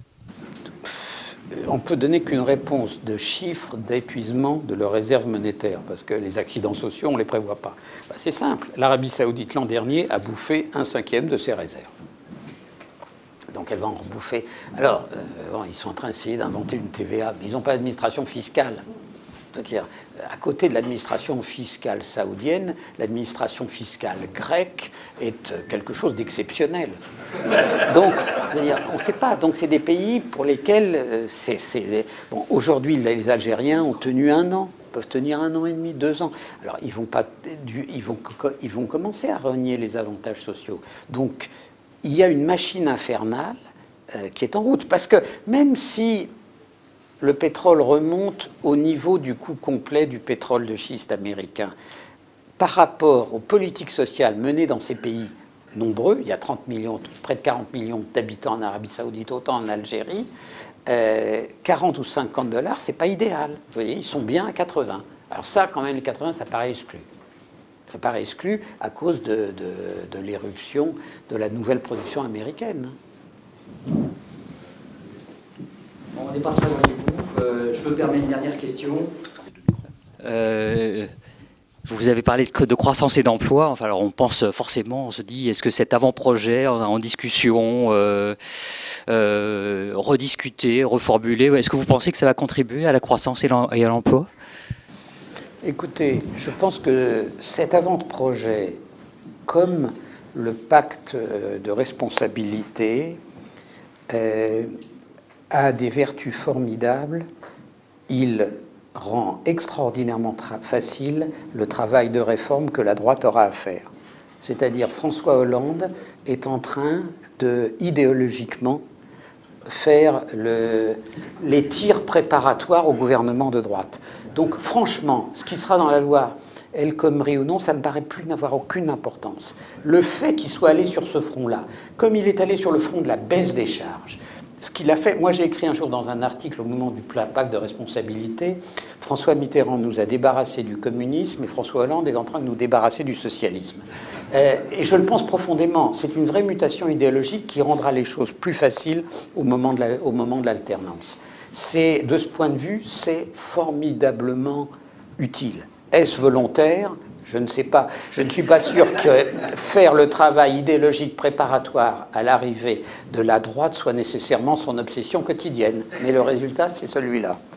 On peut donner qu'une réponse de chiffres d'épuisement de leurs réserves monétaires, parce que les accidents sociaux, on ne les prévoit pas. Ben, c'est simple. L'Arabie saoudite, l'an dernier, a bouffé un cinquième de ses réserves. Donc elle va en rebouffer. Alors, euh, bon, ils sont en train d'essayer d'inventer une T V A, mais ils n'ont pas d'administration fiscale. C'est-à-dire, à côté de l'administration fiscale saoudienne, l'administration fiscale grecque est quelque chose d'exceptionnel. Donc, je veux dire, on ne sait pas. Donc, c'est des pays pour lesquels c'est... c'est... Bon, aujourd'hui, les Algériens ont tenu un an, peuvent tenir un an et demi, deux ans. Alors, ils vont, pas, ils vont, ils vont commencer à renier les avantages sociaux. Donc, il y a une machine infernale euh, qui est en route. Parce que même si le pétrole remonte au niveau du coût complet du pétrole de schiste américain, par rapport aux politiques sociales menées dans ces pays nombreux, il y a trente millions, près de quarante millions d'habitants en Arabie Saoudite, autant en Algérie, euh, quarante ou cinquante dollars, c'est pas idéal. Vous voyez, ils sont bien à quatre-vingts. Alors ça, quand même, les quatre-vingts, ça paraît exclu. Ça paraît exclu à cause de, de, de l'éruption de la nouvelle production américaine. On n'est pas très loin du bout. Euh, je me permets une dernière question. Euh, vous avez parlé de, de croissance et d'emploi. Enfin, alors on pense forcément, on se dit, est-ce que cet avant-projet en, en discussion, euh, euh, rediscuté, reformulé, est-ce que vous pensez que ça va contribuer à la croissance et à l'emploi ? Écoutez, je pense que cet avant-projet, comme le pacte de responsabilité, euh, a des vertus formidables. Il rend extraordinairement facile le travail de réforme que la droite aura à faire. C'est-à-dire François Hollande est en train de, idéologiquement, faire le, les tirs préparatoires au gouvernement de droite. Donc franchement, ce qui sera dans la loi El Khomri ou non, ça me paraît plus n'avoir aucune importance. Le fait qu'il soit allé sur ce front-là, comme il est allé sur le front de la baisse des charges, ce qu'il a fait, moi j'ai écrit un jour dans un article au moment du pacte de responsabilité, François Mitterrand nous a débarrassés du communisme et François Hollande est en train de nous débarrasser du socialisme. Euh, et je le pense profondément, c'est une vraie mutation idéologique qui rendra les choses plus faciles au moment de la, au moment de l'alternance. C'est, de ce point de vue, c'est formidablement utile. Est-ce volontaire ? Je ne sais pas. Je ne suis pas sûr que faire le travail idéologique préparatoire à l'arrivée de la droite soit nécessairement son obsession quotidienne. Mais le résultat, c'est celui-là.